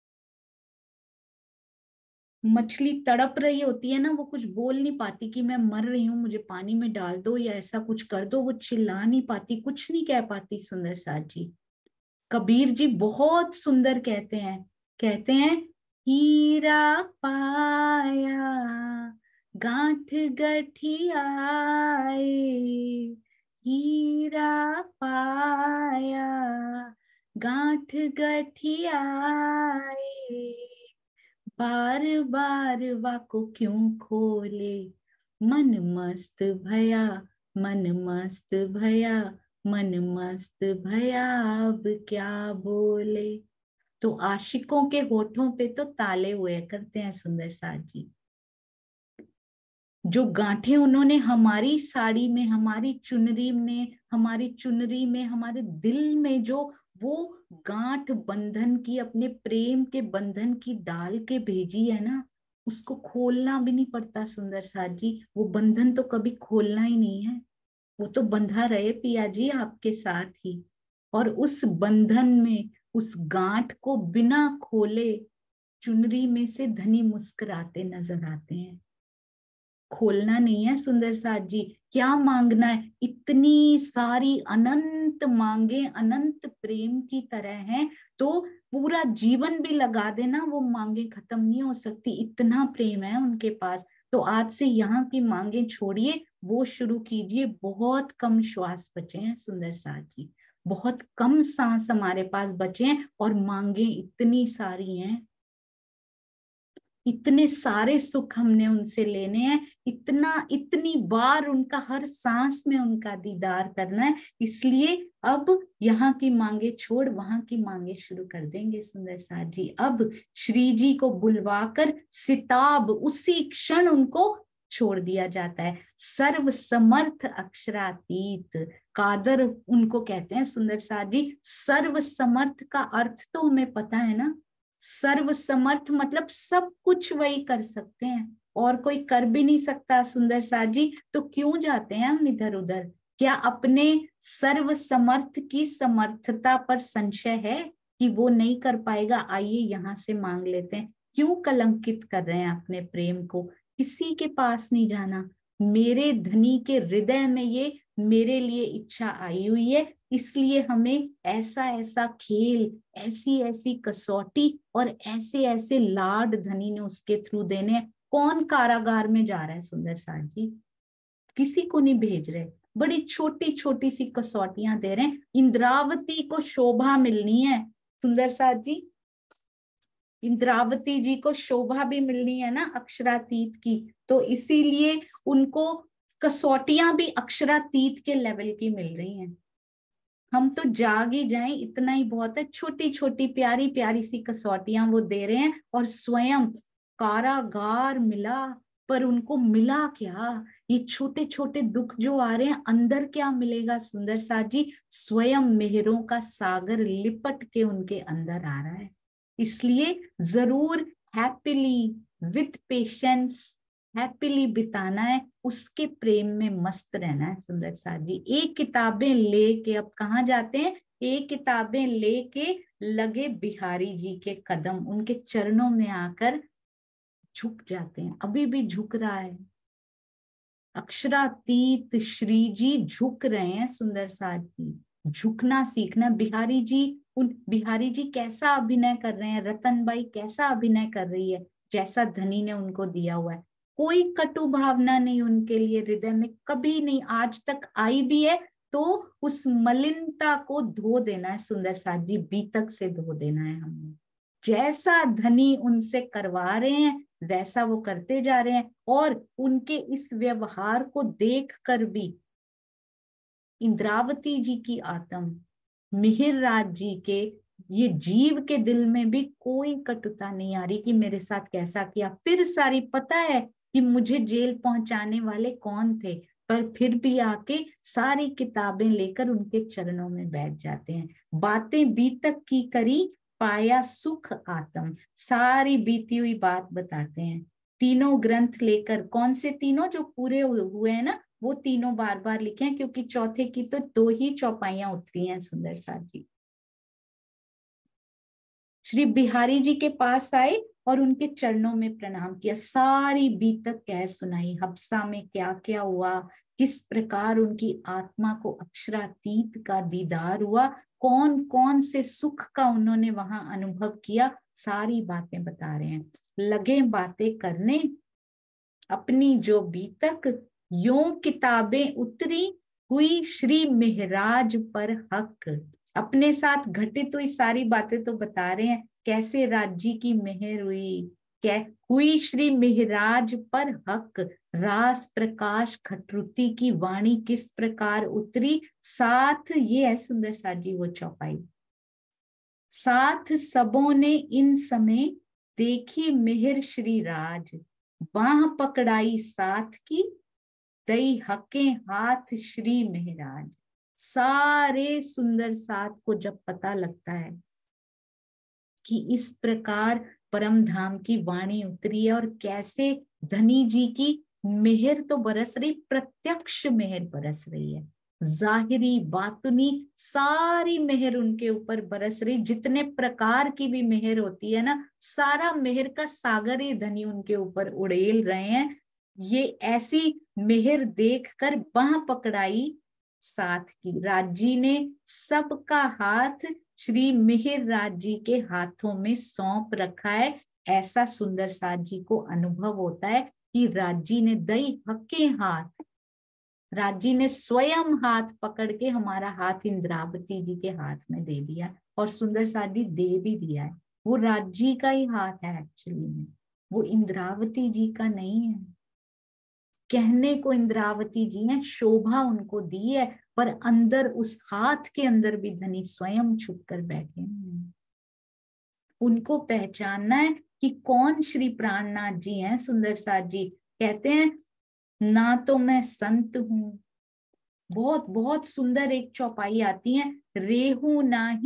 मछली तड़प रही होती है ना, वो कुछ बोल नहीं पाती कि मैं मर रही हूं, मुझे पानी में डाल दो या ऐसा कुछ कर दो, वो चिल्ला नहीं पाती, कुछ नहीं कह पाती सुंदर साथ जी। कबीर जी बहुत सुंदर कहते हैं हीरा पाया गांठ गठियाए, हीरा पाया गांठ गठियाए, बार बार वाको क्यों खोले, मन मस्त भया, मन मस्त भया, मन मस्त भया, अब क्या बोले। तो आशिकों के होठों पे तो ताले हुए करते हैं सुंदर साथ जी। जो गांठें उन्होंने हमारी साड़ी में, हमारी चुनरी में, हमारे दिल में जो वो गांठ बंधन की, अपने प्रेम के बंधन की डाल के भेजी है ना, उसको खोलना भी नहीं पड़ता सुंदर साथ जी। वो बंधन तो कभी खोलना ही नहीं है, वो तो बंधा रहे पिया जी आपके साथ ही। और उस बंधन में, उस गांठ को बिना खोले चुनरी में से धनी मुस्कुराते नजर आते हैं। खोलना नहीं है सुंदर साथ जी। क्या मांगना है? इतनी सारी अनंत मांगे अनंत प्रेम की तरह हैं, तो पूरा जीवन भी लगा देना, वो मांगे खत्म नहीं हो सकती, इतना प्रेम है उनके पास। तो आज से यहाँ की मांगे छोड़िए, वो शुरू कीजिए। बहुत कम श्वास बचे हैं सुंदर साथ जी, बहुत कम सांस हमारे पास बचे हैं, और मांगे इतनी सारी हैं, इतने सारे सुख हमने उनसे लेने हैं, इतनी बार उनका, हर सांस में उनका दीदार करना है। इसलिए अब यहाँ की मांगे छोड़ वहां की मांगे शुरू कर देंगे सुंदर साथ जी। अब श्री जी को बुलवाकर सिताब उसी क्षण उनको छोड़ दिया जाता है। सर्व समर्थ अक्षरातीत कादर उनको कहते हैं सुंदर साथ जी। सर्व समर्थ का अर्थ तो हमें पता है ना, सर्व समर्थ मतलब सब कुछ वही कर सकते हैं, और कोई कर भी नहीं सकता सुंदर साथ जी। तो क्यों जाते हैं हम इधर उधर? क्या अपने सर्व समर्थ की समर्थता पर संशय है कि वो नहीं कर पाएगा? आइए यहाँ से मांग लेते हैं। क्यों कलंकित कर रहे हैं अपने प्रेम को? किसी के पास नहीं जाना। मेरे धनी के हृदय में ये मेरे लिए इच्छा आई हुई है, इसलिए हमें ऐसा ऐसा खेल, ऐसी ऐसी कसौटी और ऐसे ऐसे लाड धनी ने उसके थ्रू देने हैं। कौन कारागार में जा रहा है सुंदर साथ जी? किसी को नहीं भेज रहे, बड़ी छोटी छोटी सी कसौटियां दे रहे हैं। इंद्रावती को शोभा मिलनी है सुंदर साथ जी, इंद्रावती जी को शोभा भी मिलनी है ना अक्षरातीत की, तो इसीलिए उनको कसौटियां भी अक्षरातीत के लेवल की मिल रही हैं। हम तो जाग ही जाएं इतना ही बहुत है। छोटी छोटी प्यारी प्यारी सी कसौटियां वो दे रहे हैं, और स्वयं कारागार मिला, पर उनको मिला क्या? ये छोटे छोटे दुख जो आ रहे हैं, अंदर क्या मिलेगा सुंदर साथ जी? स्वयं मेहरों का सागर लिपट के उनके अंदर आ रहा है। इसलिए जरूर हैप्पीली, विथ पेशेंस, हैप्पीली बिताना है, उसके प्रेम में मस्त रहना है सुंदर साथ जी। एक किताबें लेके अब कहाँ जाते हैं? एक किताबें लेके लगे बिहारी जी के कदम, उनके चरणों में आकर झुक जाते हैं। अभी भी झुक रहा है अक्षरातीत श्री जी, झुक रहे हैं सुंदर साथ जी। झुकना सीखना। बिहारी जी उन बिहारी जी कैसा अभिनय कर रहे हैं, रतनबाई कैसा अभिनय कर रही है, जैसा धनी ने उनको दिया हुआ है। कोई कटु भावना नहीं उनके लिए हृदय में कभी नहीं आज तक आई भी है, तो उस मलिनता को धो देना है सुंदर साथ जी, बीतक से धो देना है हमने। जैसा धनी उनसे करवा रहे हैं वैसा वो करते जा रहे हैं। और उनके इस व्यवहार को देख कर भी इंद्रावती जी की आत्म, मिहिर राज जी के ये जीव के दिल में भी कोई कटुता नहीं आ रही कि मेरे साथ कैसा किया। फिर सारी पता है कि मुझे जेल पहुंचाने वाले कौन थे, पर फिर भी आके सारी किताबें लेकर उनके चरणों में बैठ जाते हैं। बातें बीतक की करी पाया सुख आत्म, सारी बीती हुई बात बताते हैं। तीनों ग्रंथ लेकर, कौन से तीनों जो पूरे हुए हैं ना, वो तीनों बार बार लिखे हैं, क्योंकि चौथे की तो 2 ही चौपाइयां उतरी हैं सुंदर साथ जी। श्री बिहारी जी के पास आए और उनके चरणों में प्रणाम किया, सारी बीतक कह सुनाई, हबसा में क्या क्या हुआ, किस प्रकार उनकी आत्मा को अक्षरातीत का दीदार हुआ, कौन कौन से सुख का उन्होंने वहां अनुभव किया, सारी बातें बता रहे हैं। लगे बातें करने अपनी जो बीतक, यों किताबें उतरी हुई श्री मेहराज पर हक। अपने साथ घटित हुई सारी बातें तो बता रहे हैं, कैसे राज्य की मेहर हुई, क्या हुई श्री मेहराज पर हक। रास प्रकाश खटरुती की वाणी किस प्रकार उतरी, साथ ये है सुंदर साथ जी वो चौपाई। साथ सबों ने इन समय देखी मेहर श्री राज, बाह पकड़ाई साथ की दई हके हाथ श्री मेहराज। सारे सुंदर साथ को जब पता लगता है कि इस प्रकार परम धाम की वाणी उतरी है और कैसे धनी जी की मेहर तो बरस रही, प्रत्यक्ष मेहर बरस रही है, जाहिरी बातुनी सारी मेहर उनके ऊपर बरस रही। जितने प्रकार की भी मेहर होती है ना, सारा मेहर का सागर ही धनी उनके ऊपर उड़ेल रहे हैं। ये ऐसी मेहर देखकर बाह पकड़ाई साथ की, राजी ने सबका हाथ श्री मिहिर राज जी के हाथों में सौंप रखा है। ऐसा सुंदर साथ जी को अनुभव होता है कि राजी ने दई हके हाथ, राजी ने स्वयं हाथ पकड़ के हमारा हाथ इंद्रावती जी के हाथ में दे दिया, और सुंदर साथ जी दे भी दिया है। वो राजी का ही हाथ है एक्चुअली में, वो इंद्रावती जी का नहीं है। कहने को इंद्रावती जी ने शोभा उनको दी है, पर अंदर उस हाथ के अंदर भी धनी स्वयं छुप कर बैठे हैं। उनको पहचानना है कि कौन श्री प्राणनाथ जी हैं। सुंदर साथ जी कहते हैं, ना तो मैं संत हूं, बहुत बहुत सुंदर एक चौपाई आती है, रेहू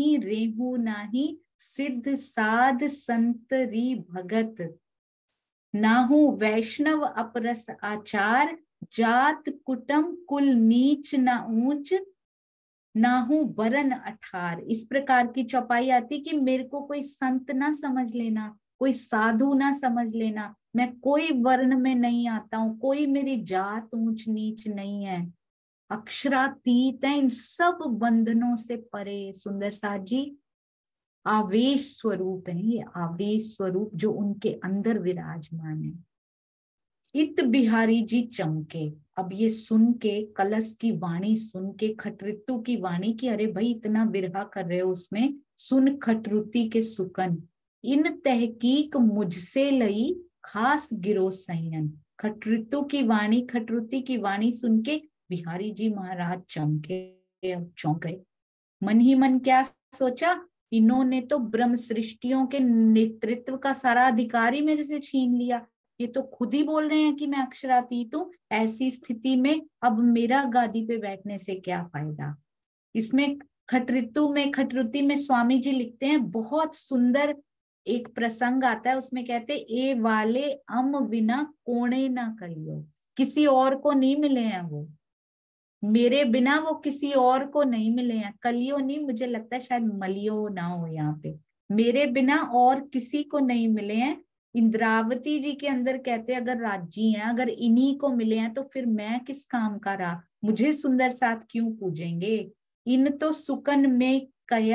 नाही सिद्ध साध संतरी भगत, नाहु वैष्णव अपरस आचार, जात कुटम कुल नीच न ऊंच, नाहु बरन अठार। इस प्रकार की चौपाई आती कि मेरे को कोई संत ना समझ लेना, कोई साधु ना समझ लेना, मैं कोई वर्ण में नहीं आता हूँ, कोई मेरी जात ऊंच नीच नहीं है, अक्षरातीत है, इन सब बंधनों से परे। सुंदर साथ जी आवेश स्वरूप है, ये आवेश स्वरूप जो उनके अंदर विराजमान है। इत बिहारी जी चमके, अब ये सुन के, कलश की वाणी सुन के, खटऋतु की वाणी की, अरे भाई इतना बिरहा कर रहे हो उसमें, सुन खटरुती के सुकन, इन तहकीक मुझसे लई खास गिरो सैयन। खटऋतु की वाणी, खटरुती की वाणी सुन के बिहारी जी महाराज चमके, चौंक गए। मन ही मन क्या सोचा, इन्होंने तो ब्रह्म सृष्टियों के नेतृत्व का सारा अधिकार ही मेरे से छीन लिया, ये तो खुद ही बोल रहे हैं कि मैं अक्षरातीत हूँ। ऐसी स्थिति में अब मेरा गादी पे बैठने से क्या फायदा। इसमें खटरुती में स्वामी जी लिखते हैं, बहुत सुंदर एक प्रसंग आता है, उसमें कहते ए वाले अम बिना कोणे ना कलियो, किसी और को नहीं मिले हैं वो, मेरे बिना वो किसी और को नहीं मिले हैं। कलियो नहीं, मुझे लगता है शायद मलियो ना हो यहाँ पे, मेरे बिना और किसी को नहीं मिले हैं। इंद्रावती जी के अंदर कहते अगर राजी हैं, अगर इन्हीं को मिले हैं तो फिर मैं किस काम का रहा, मुझे सुंदर साथ क्यों पूजेंगे। इन तो सुकन में कया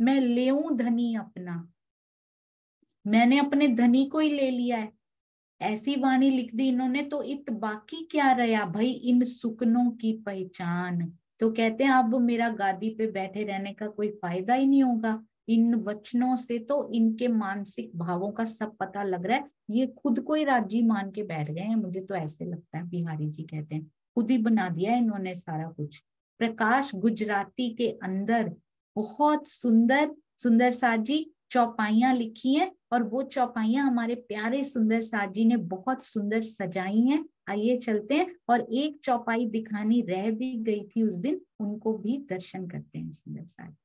मैं लेऊं धनी अपना, मैंने अपने धनी को ही ले लिया है, ऐसी वाणी लिख दी इन्होंने। तो इत बाकी क्या रहा भाई, इन सुकनों की पहचान। तो कहते हैं अब मेरा गादी पे बैठे रहने का कोई फायदा ही नहीं होगा। इन वचनों से तो इनके मानसिक भावों का सब पता लग रहा है, ये खुद को ही राजी मान के बैठ गए हैं, मुझे तो ऐसे लगता है। बिहारी जी कहते हैं खुद ही बना दिया इन्होंने सारा कुछ। प्रकाश गुजराती के अंदर बहुत सुंदर सुंदर साजी चौपाइयां लिखी हैं, और वो चौपाइयां हमारे प्यारे सुंदर साज जी ने बहुत सुंदर सजाई हैं। आइए चलते हैं, और एक चौपाई दिखानी रह भी गई थी उस दिन, उनको भी दर्शन करते हैं सुंदर साज।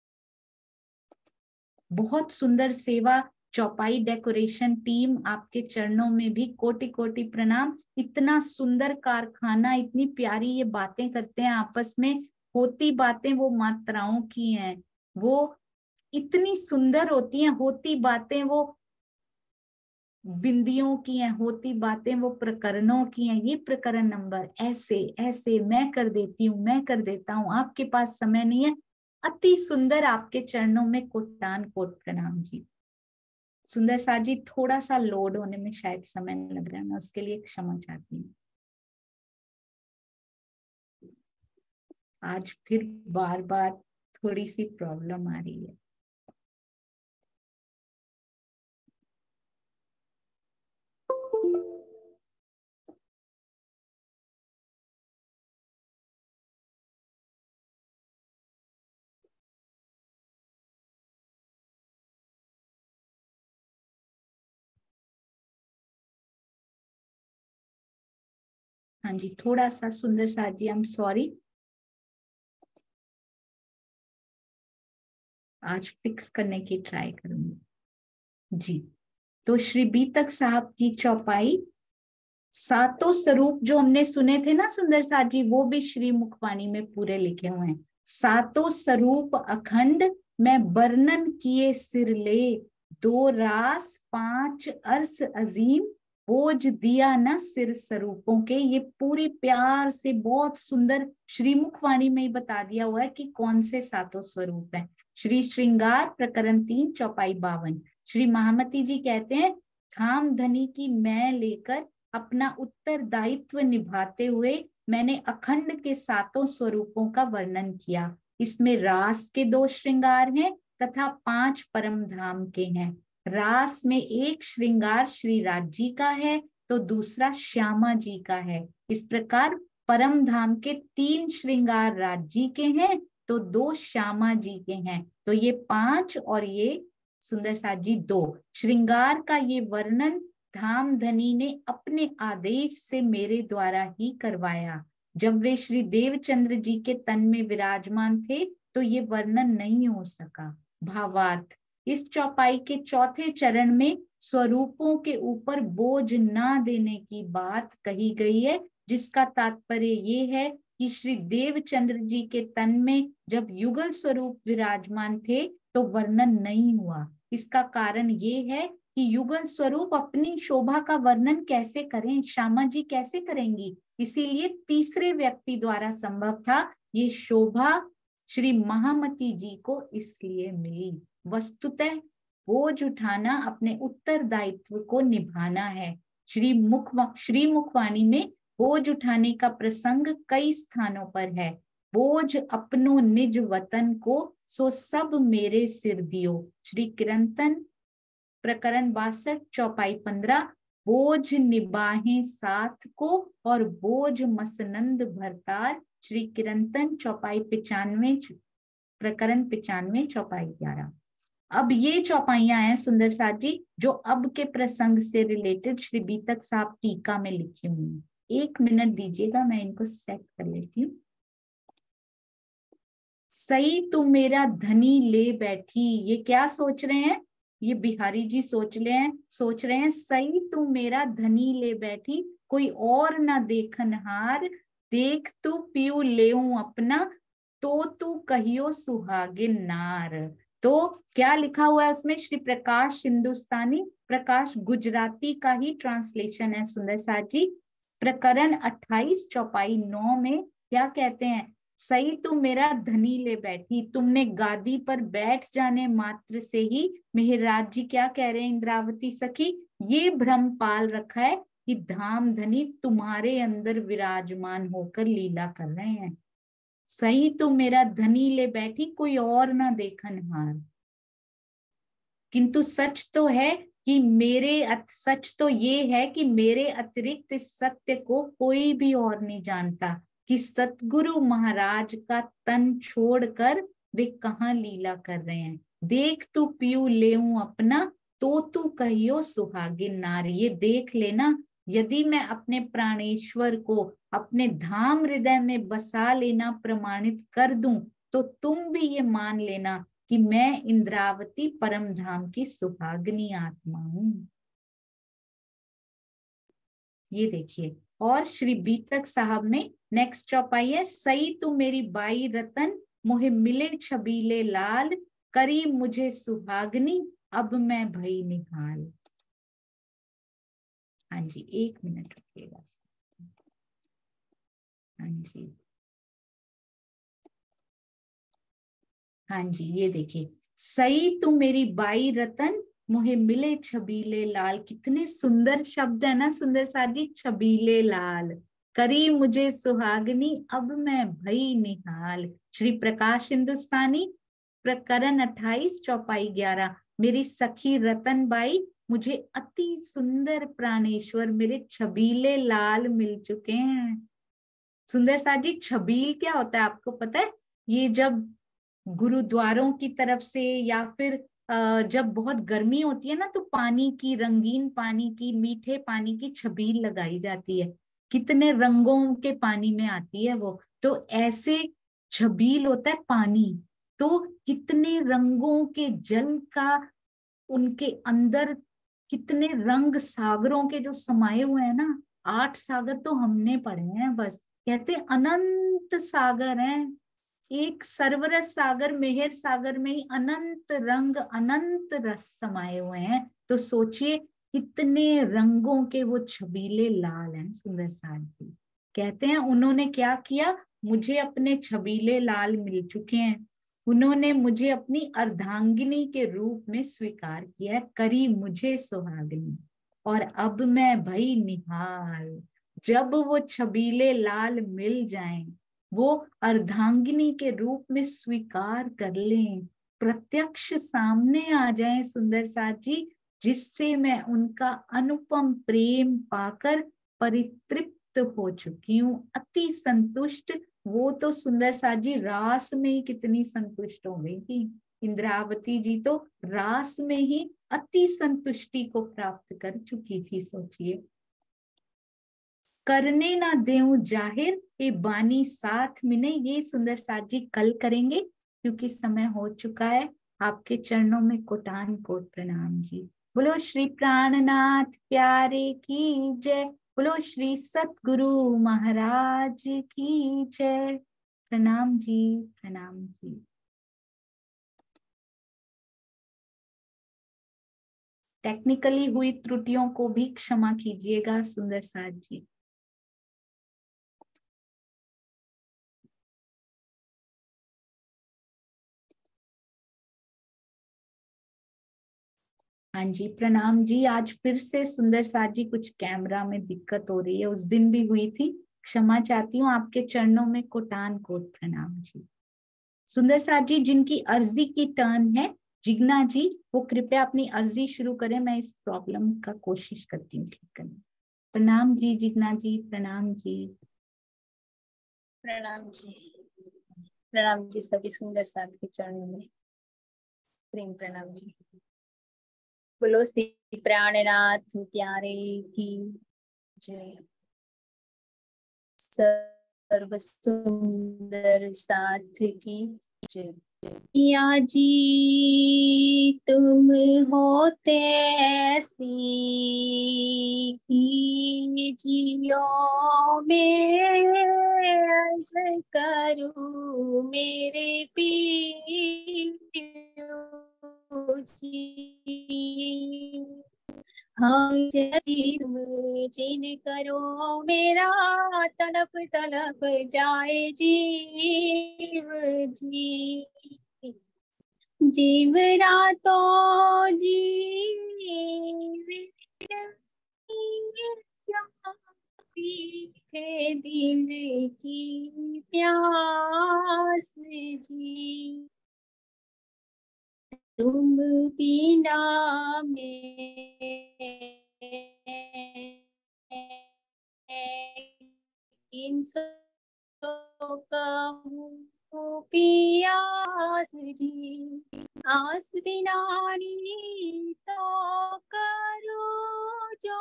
बहुत सुंदर सेवा चौपाई डेकोरेशन टीम, आपके चरणों में भी कोटि कोटि प्रणाम। इतना सुंदर कारखाना, इतनी प्यारी ये बातें करते हैं आपस में, होती बातें वो मात्राओं की हैं, वो इतनी सुंदर होती हैं, होती बातें वो बिंदियों की हैं, होती बातें वो प्रकरणों की हैं। ये प्रकरण नंबर ऐसे ऐसे मैं कर देती हूँ, मैं कर देता हूँ, आपके पास समय नहीं है। अति सुंदर, आपके चरणों में कोटान कोट प्रणाम जी। सुंदर साथ जी थोड़ा सा लोड होने में शायद समय लग रहा है, मैं उसके लिए क्षमा चाहती हूँ। आज फिर बार बार थोड़ी सी प्रॉब्लम आ रही है। हाँ जी, थोड़ा सा सुंदर साथ जी, आई एम सॉरी, आज फिक्स करने की ट्राई करूंगी जी। तो श्री बीतक साहब की चौपाई, सातों स्वरूप जो हमने सुने थे ना सुंदर साथ जी, वो भी श्री मुखवाणी में पूरे लिखे हुए हैं। सातों स्वरूप अखंड मैं वर्णन किए सिर ले, दो रास पांच अर्स अजीम बोझ दिया ना सिर स्वरूपों के। ये पूरी प्यार से बहुत सुंदर श्री मुखवाणी में ही बता दिया हुआ है कि कौन से सातों स्वरूप है। श्री श्रृंगार प्रकरण 3 चौपाई 52। श्री महामती जी कहते हैं धाम धनी की मैं लेकर अपना उत्तरदायित्व निभाते हुए मैंने अखंड के सातों स्वरूपों का वर्णन किया। इसमें रास के 2 श्रृंगार हैं तथा 5 परम धाम के हैं। रास में एक श्रृंगार श्री राज्य का है तो दूसरा श्यामा जी का है। इस प्रकार परम धाम के 3 श्रृंगार राज्य के हैं तो 2 श्यामा जी के हैं। तो ये 5 और ये सुंदर साथ जी 2 श्रृंगार का ये वर्णन धाम धनी ने अपने आदेश से मेरे द्वारा ही करवाया। जब वे श्री देवचंद्र जी के तन में विराजमान थे तो ये वर्णन नहीं हो सका। भावार्थ, इस चौपाई के चौथे चरण में स्वरूपों के ऊपर बोझ ना देने की बात कही गई है, जिसका तात्पर्य ये है कि श्री देवचंद्र जी के तन में जब युगल स्वरूप विराजमान थे तो वर्णन नहीं हुआ। इसका कारण ये है कि युगल स्वरूप अपनी शोभा का वर्णन कैसे करें, श्यामा जी कैसे करेंगी, इसीलिए तीसरे व्यक्ति द्वारा संभव था। ये शोभा श्री महामती जी को इसलिए मिली। वस्तुतः बोझ उठाना अपने उत्तरदायित्व को निभाना है। श्री मुखवाणी में बोझ उठाने का प्रसंग कई स्थानों पर है। बोझ अपनो निज वतन को सो सब मेरे सिर दियो। श्री कीर्तन प्रकरण 62 चौपाई 15। बोझ निबाहे साथ को और बोझ मसनंद भरतार। श्री कीर्तन चौपाई 95 प्रकरण 95 चौपाई 11। अब ये चौपाइयां हैं सुंदर साथ जी जो अब के प्रसंग से रिलेटेड श्री बीतक साहब टीका में लिखी हुई है। 1 मिनट दीजिएगा, मैं इनको सेट कर लेती हूँ। सही तू मेरा धनी ले बैठी, ये क्या सोच रहे हैं, ये बिहारी जी सोच रहे हैं सही तू मेरा धनी ले बैठी, कोई और ना देखनहार, देख तू पियू लेऊं अपना, तो तू कहियो सुहागिन नार। तो क्या लिखा हुआ है उसमें, श्री प्रकाश हिंदुस्तानी, प्रकाश गुजराती का ही ट्रांसलेशन है सुंदर साथ जी। प्रकरण 28 चौपाई 9 में क्या कहते हैं, सही तू मेरा धनी ले बैठी, तुमने गादी पर बैठ जाने मात्र से ही मेहराज जी क्या कह रहे हैं इंद्रावती सखी, ये भ्रम पाल रखा है कि धाम धनी तुम्हारे अंदर विराजमान होकर लीला कर रहे हैं। सही तू मेरा धनी ले बैठी, कोई और ना देखनहार, किंतु सच तो है कि सच तो ये है कि मेरे अतिरिक्त इस सत्य को कोई भी और नहीं जानता कि सतगुरु महाराज का तन छोड़कर वे कहाँ लीला कर रहे हैं। देख तू पियू लेऊं अपना, तो तू कहियो सुहागिन नारी। ये देख लेना, यदि मैं अपने प्राणेश्वर को अपने धाम हृदय में बसा लेना प्रमाणित कर दूं, तो तुम भी ये मान लेना कि मैं इंद्रावती परम धाम की सुहागिनी आत्मा हूं। ये देखिए। और श्री बीतक साहब में नेक्स्ट चौपाई है, सही तू मेरी बाई रतन, मोहे मिले छबीले लाल, करी मुझे सुहागनी, अब मैं भई निहाल। हाँ जी, 1 मिनट रुकिएगा। हाँ जी, हाँ जी, ये देखिए, सही तू मेरी बाई रतन, मोहे मिले छबीले लाल। कितने सुंदर शब्द है ना सुंदर साथ जी, छबीले लाल, करी मुझे सुहागनी, अब मैं भई निहाल। श्री प्रकाश हिंदुस्तानी प्रकरण 28 चौपाई 11, मेरी सखी रतन बाई, मुझे अति सुंदर प्राणेश्वर मेरे छबीले लाल मिल चुके हैं। सुंदर साथ जी, छबील क्या होता है आपको पता है? ये जब गुरुद्वारों की तरफ से या फिर जब बहुत गर्मी होती है ना, तो पानी की, रंगीन पानी की, मीठे पानी की छबील लगाई जाती है। कितने रंगों के पानी में आती है वो, तो ऐसे छबील होता है पानी। तो कितने रंगों के जल का उनके अंदर, कितने रंग सागरों के जो समाये हुए हैं ना, 8 सागर तो हमने पढ़े हैं बस। कहते अनंत सागर हैं, एक सरवरस सागर, मेहर सागर में ही अनंत रंग, अनंत रस समाये हुए हैं। तो सोचिए कितने रंगों के वो छबीले लाल हैं सुंदर साथ जी। कहते हैं उन्होंने क्या किया, मुझे अपने छबीले लाल मिल चुके हैं, उन्होंने मुझे अपनी अर्धांगिनी के रूप में स्वीकार किया है, करी मुझे सुहागिनी, और अब मैं भई निहाल। जब वो छबीले लाल मिल जाएं, वो अर्धांगिनी के रूप में स्वीकार कर लें, प्रत्यक्ष सामने आ जाएं सुंदर साथ जी, जिससे मैं उनका अनुपम प्रेम पाकर परितृप्त हो चुकी हूँ, अति संतुष्ट। वो तो सुंदर साथ जी रास में ही कितनी संतुष्ट हो गई थी, इंद्रावती जी तो रास में ही अति संतुष्टि को प्राप्त कर चुकी थी। सोचिए, करने ना देऊं जाहिर, ये बानी साथ मिले, ये सुंदर साथ जी कल करेंगे क्योंकि समय हो चुका है। आपके चरणों में कोटान कोट प्रणाम जी। बोलो श्री प्राणनाथ प्यारे की जय, बोलो श्री सतगुरु महाराज की जय। प्रणाम जी, प्रणाम जी। टेक्निकली हुई त्रुटियों को भी क्षमा कीजिएगा सुंदर साथ जी। हाँ जी, प्रणाम जी। आज फिर से सुंदर साथ जी कुछ कैमरा में दिक्कत हो रही है, उस दिन भी हुई थी, क्षमा चाहती हूँ। आपके चरणों में कोटान कोट प्रणाम जी। सुंदर साथ जी, जिनकी अर्जी की टर्न है, जिग्ना जी, वो कृपया अपनी अर्जी शुरू करें, मैं इस प्रॉब्लम का कोशिश करती हूँ ठीक करने। प्रणाम जी जिग्ना जी, प्रणाम जी। प्रणाम जी, प्रणाम जी सभी सुंदर साथ के चरणों में प्रेम प्रणाम जी। बोलो श्री प्राणनाथ प्यारे की जय। सर्व सुंदर साथ की जय। या जी तुम होते ऐसी ही जियो में अर्ज करूं मेरे पियो जी, हाँ जैसी तुम जिन करो मेरा तड़प तड़प जाए जीव जी। जीव रातों जीव पीछे दिल की प्यास जी। तुम बिना में किनसे कहूँ पियास जी। आस बिना तो करो जो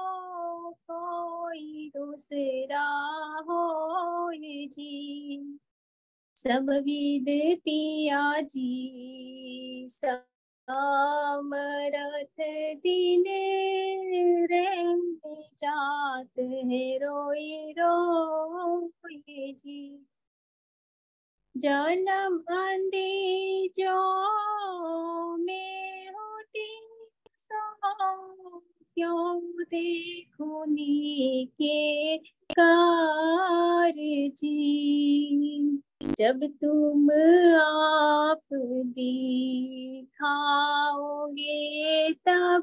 कोई दूसरा हो जी। सब विद पिया जी समरथ दिन रहने जात है रोई रोई जी। जन्म अंधे जो में होती सो क्यों देखूनी के कार जी। जब तुम आप दिखाओगे तब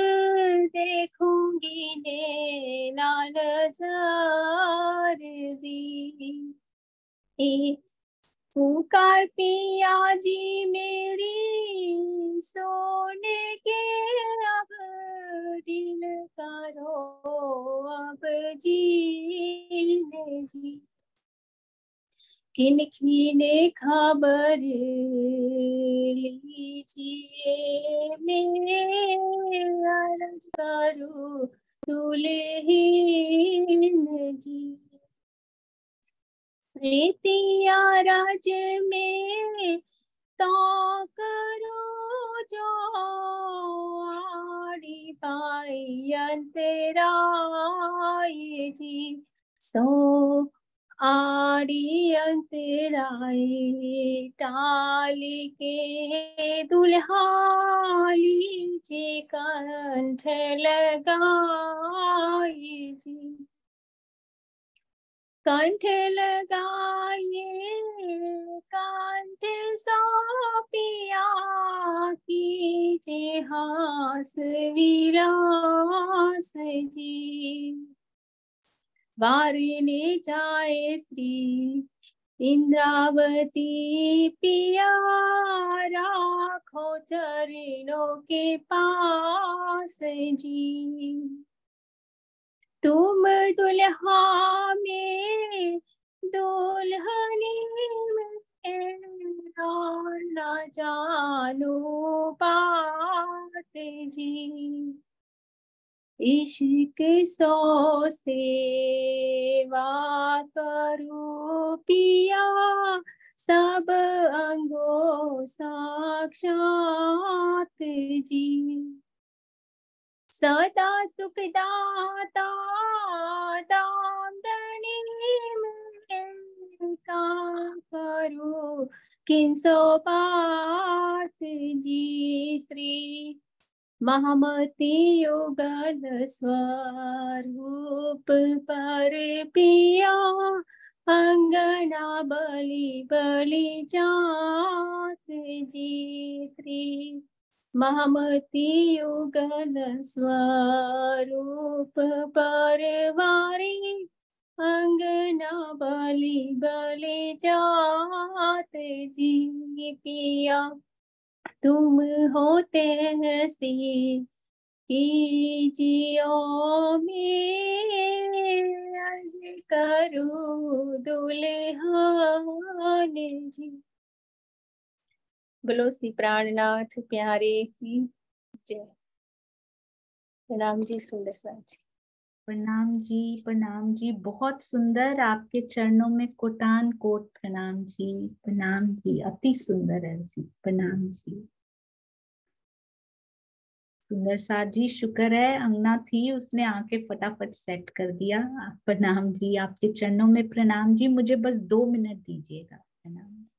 देखूंगी नैना नज़र जी। पुकार पिया जी मेरी सोने के अब दिल करो अब जीने जी। किन खीने खबर लीजिए मैं अर्ज करूँ दुल्हीन जी। रीतिया राज में तो करो जो आड़ी पाई अंतराय जी। सो आड़ी अंतराय टाल के दुल्हा लीजे कंठ लगाए जी। कंठ लगाए कंठ सौंपिया कीजे हास विलास जी। वारिने जाए स्त्री इंद्रावती पिया राखो चरणों के पास जी। तुम दुल्हा में दुल्हनी में ना जानो बात जी। इश्क सो सेवा करो पिया सब अंगों साक्षात जी। सदा सुख दाता दामदनी में का करो किंसो बात जी। श्री महामती युगल स्वरूप पर पिया अंगना बलि बलि जात जी। श्री महामती युगल स्वरूप पर वारी अंगना बलि बलि जात जी। पिया तुम होते हैं सी कीजियो मैं अर्ज करूं दुल्हन जी। बोलो श्री प्राणनाथ प्यारे की जय। प्रणाम जी सुंदर साथ जी। प्रणाम जी बहुत सुंदर। आपके चरणों में कोटान कोट प्रणाम जी अति सुंदर है जी। प्रणाम जी सुंदर साथ जी। शुक्र है अंगना थी उसने आके फटाफट सेट कर दिया। प्रणाम जी आपके चरणों में प्रणाम जी। मुझे बस 2 मिनट दीजिएगा। प्रणाम।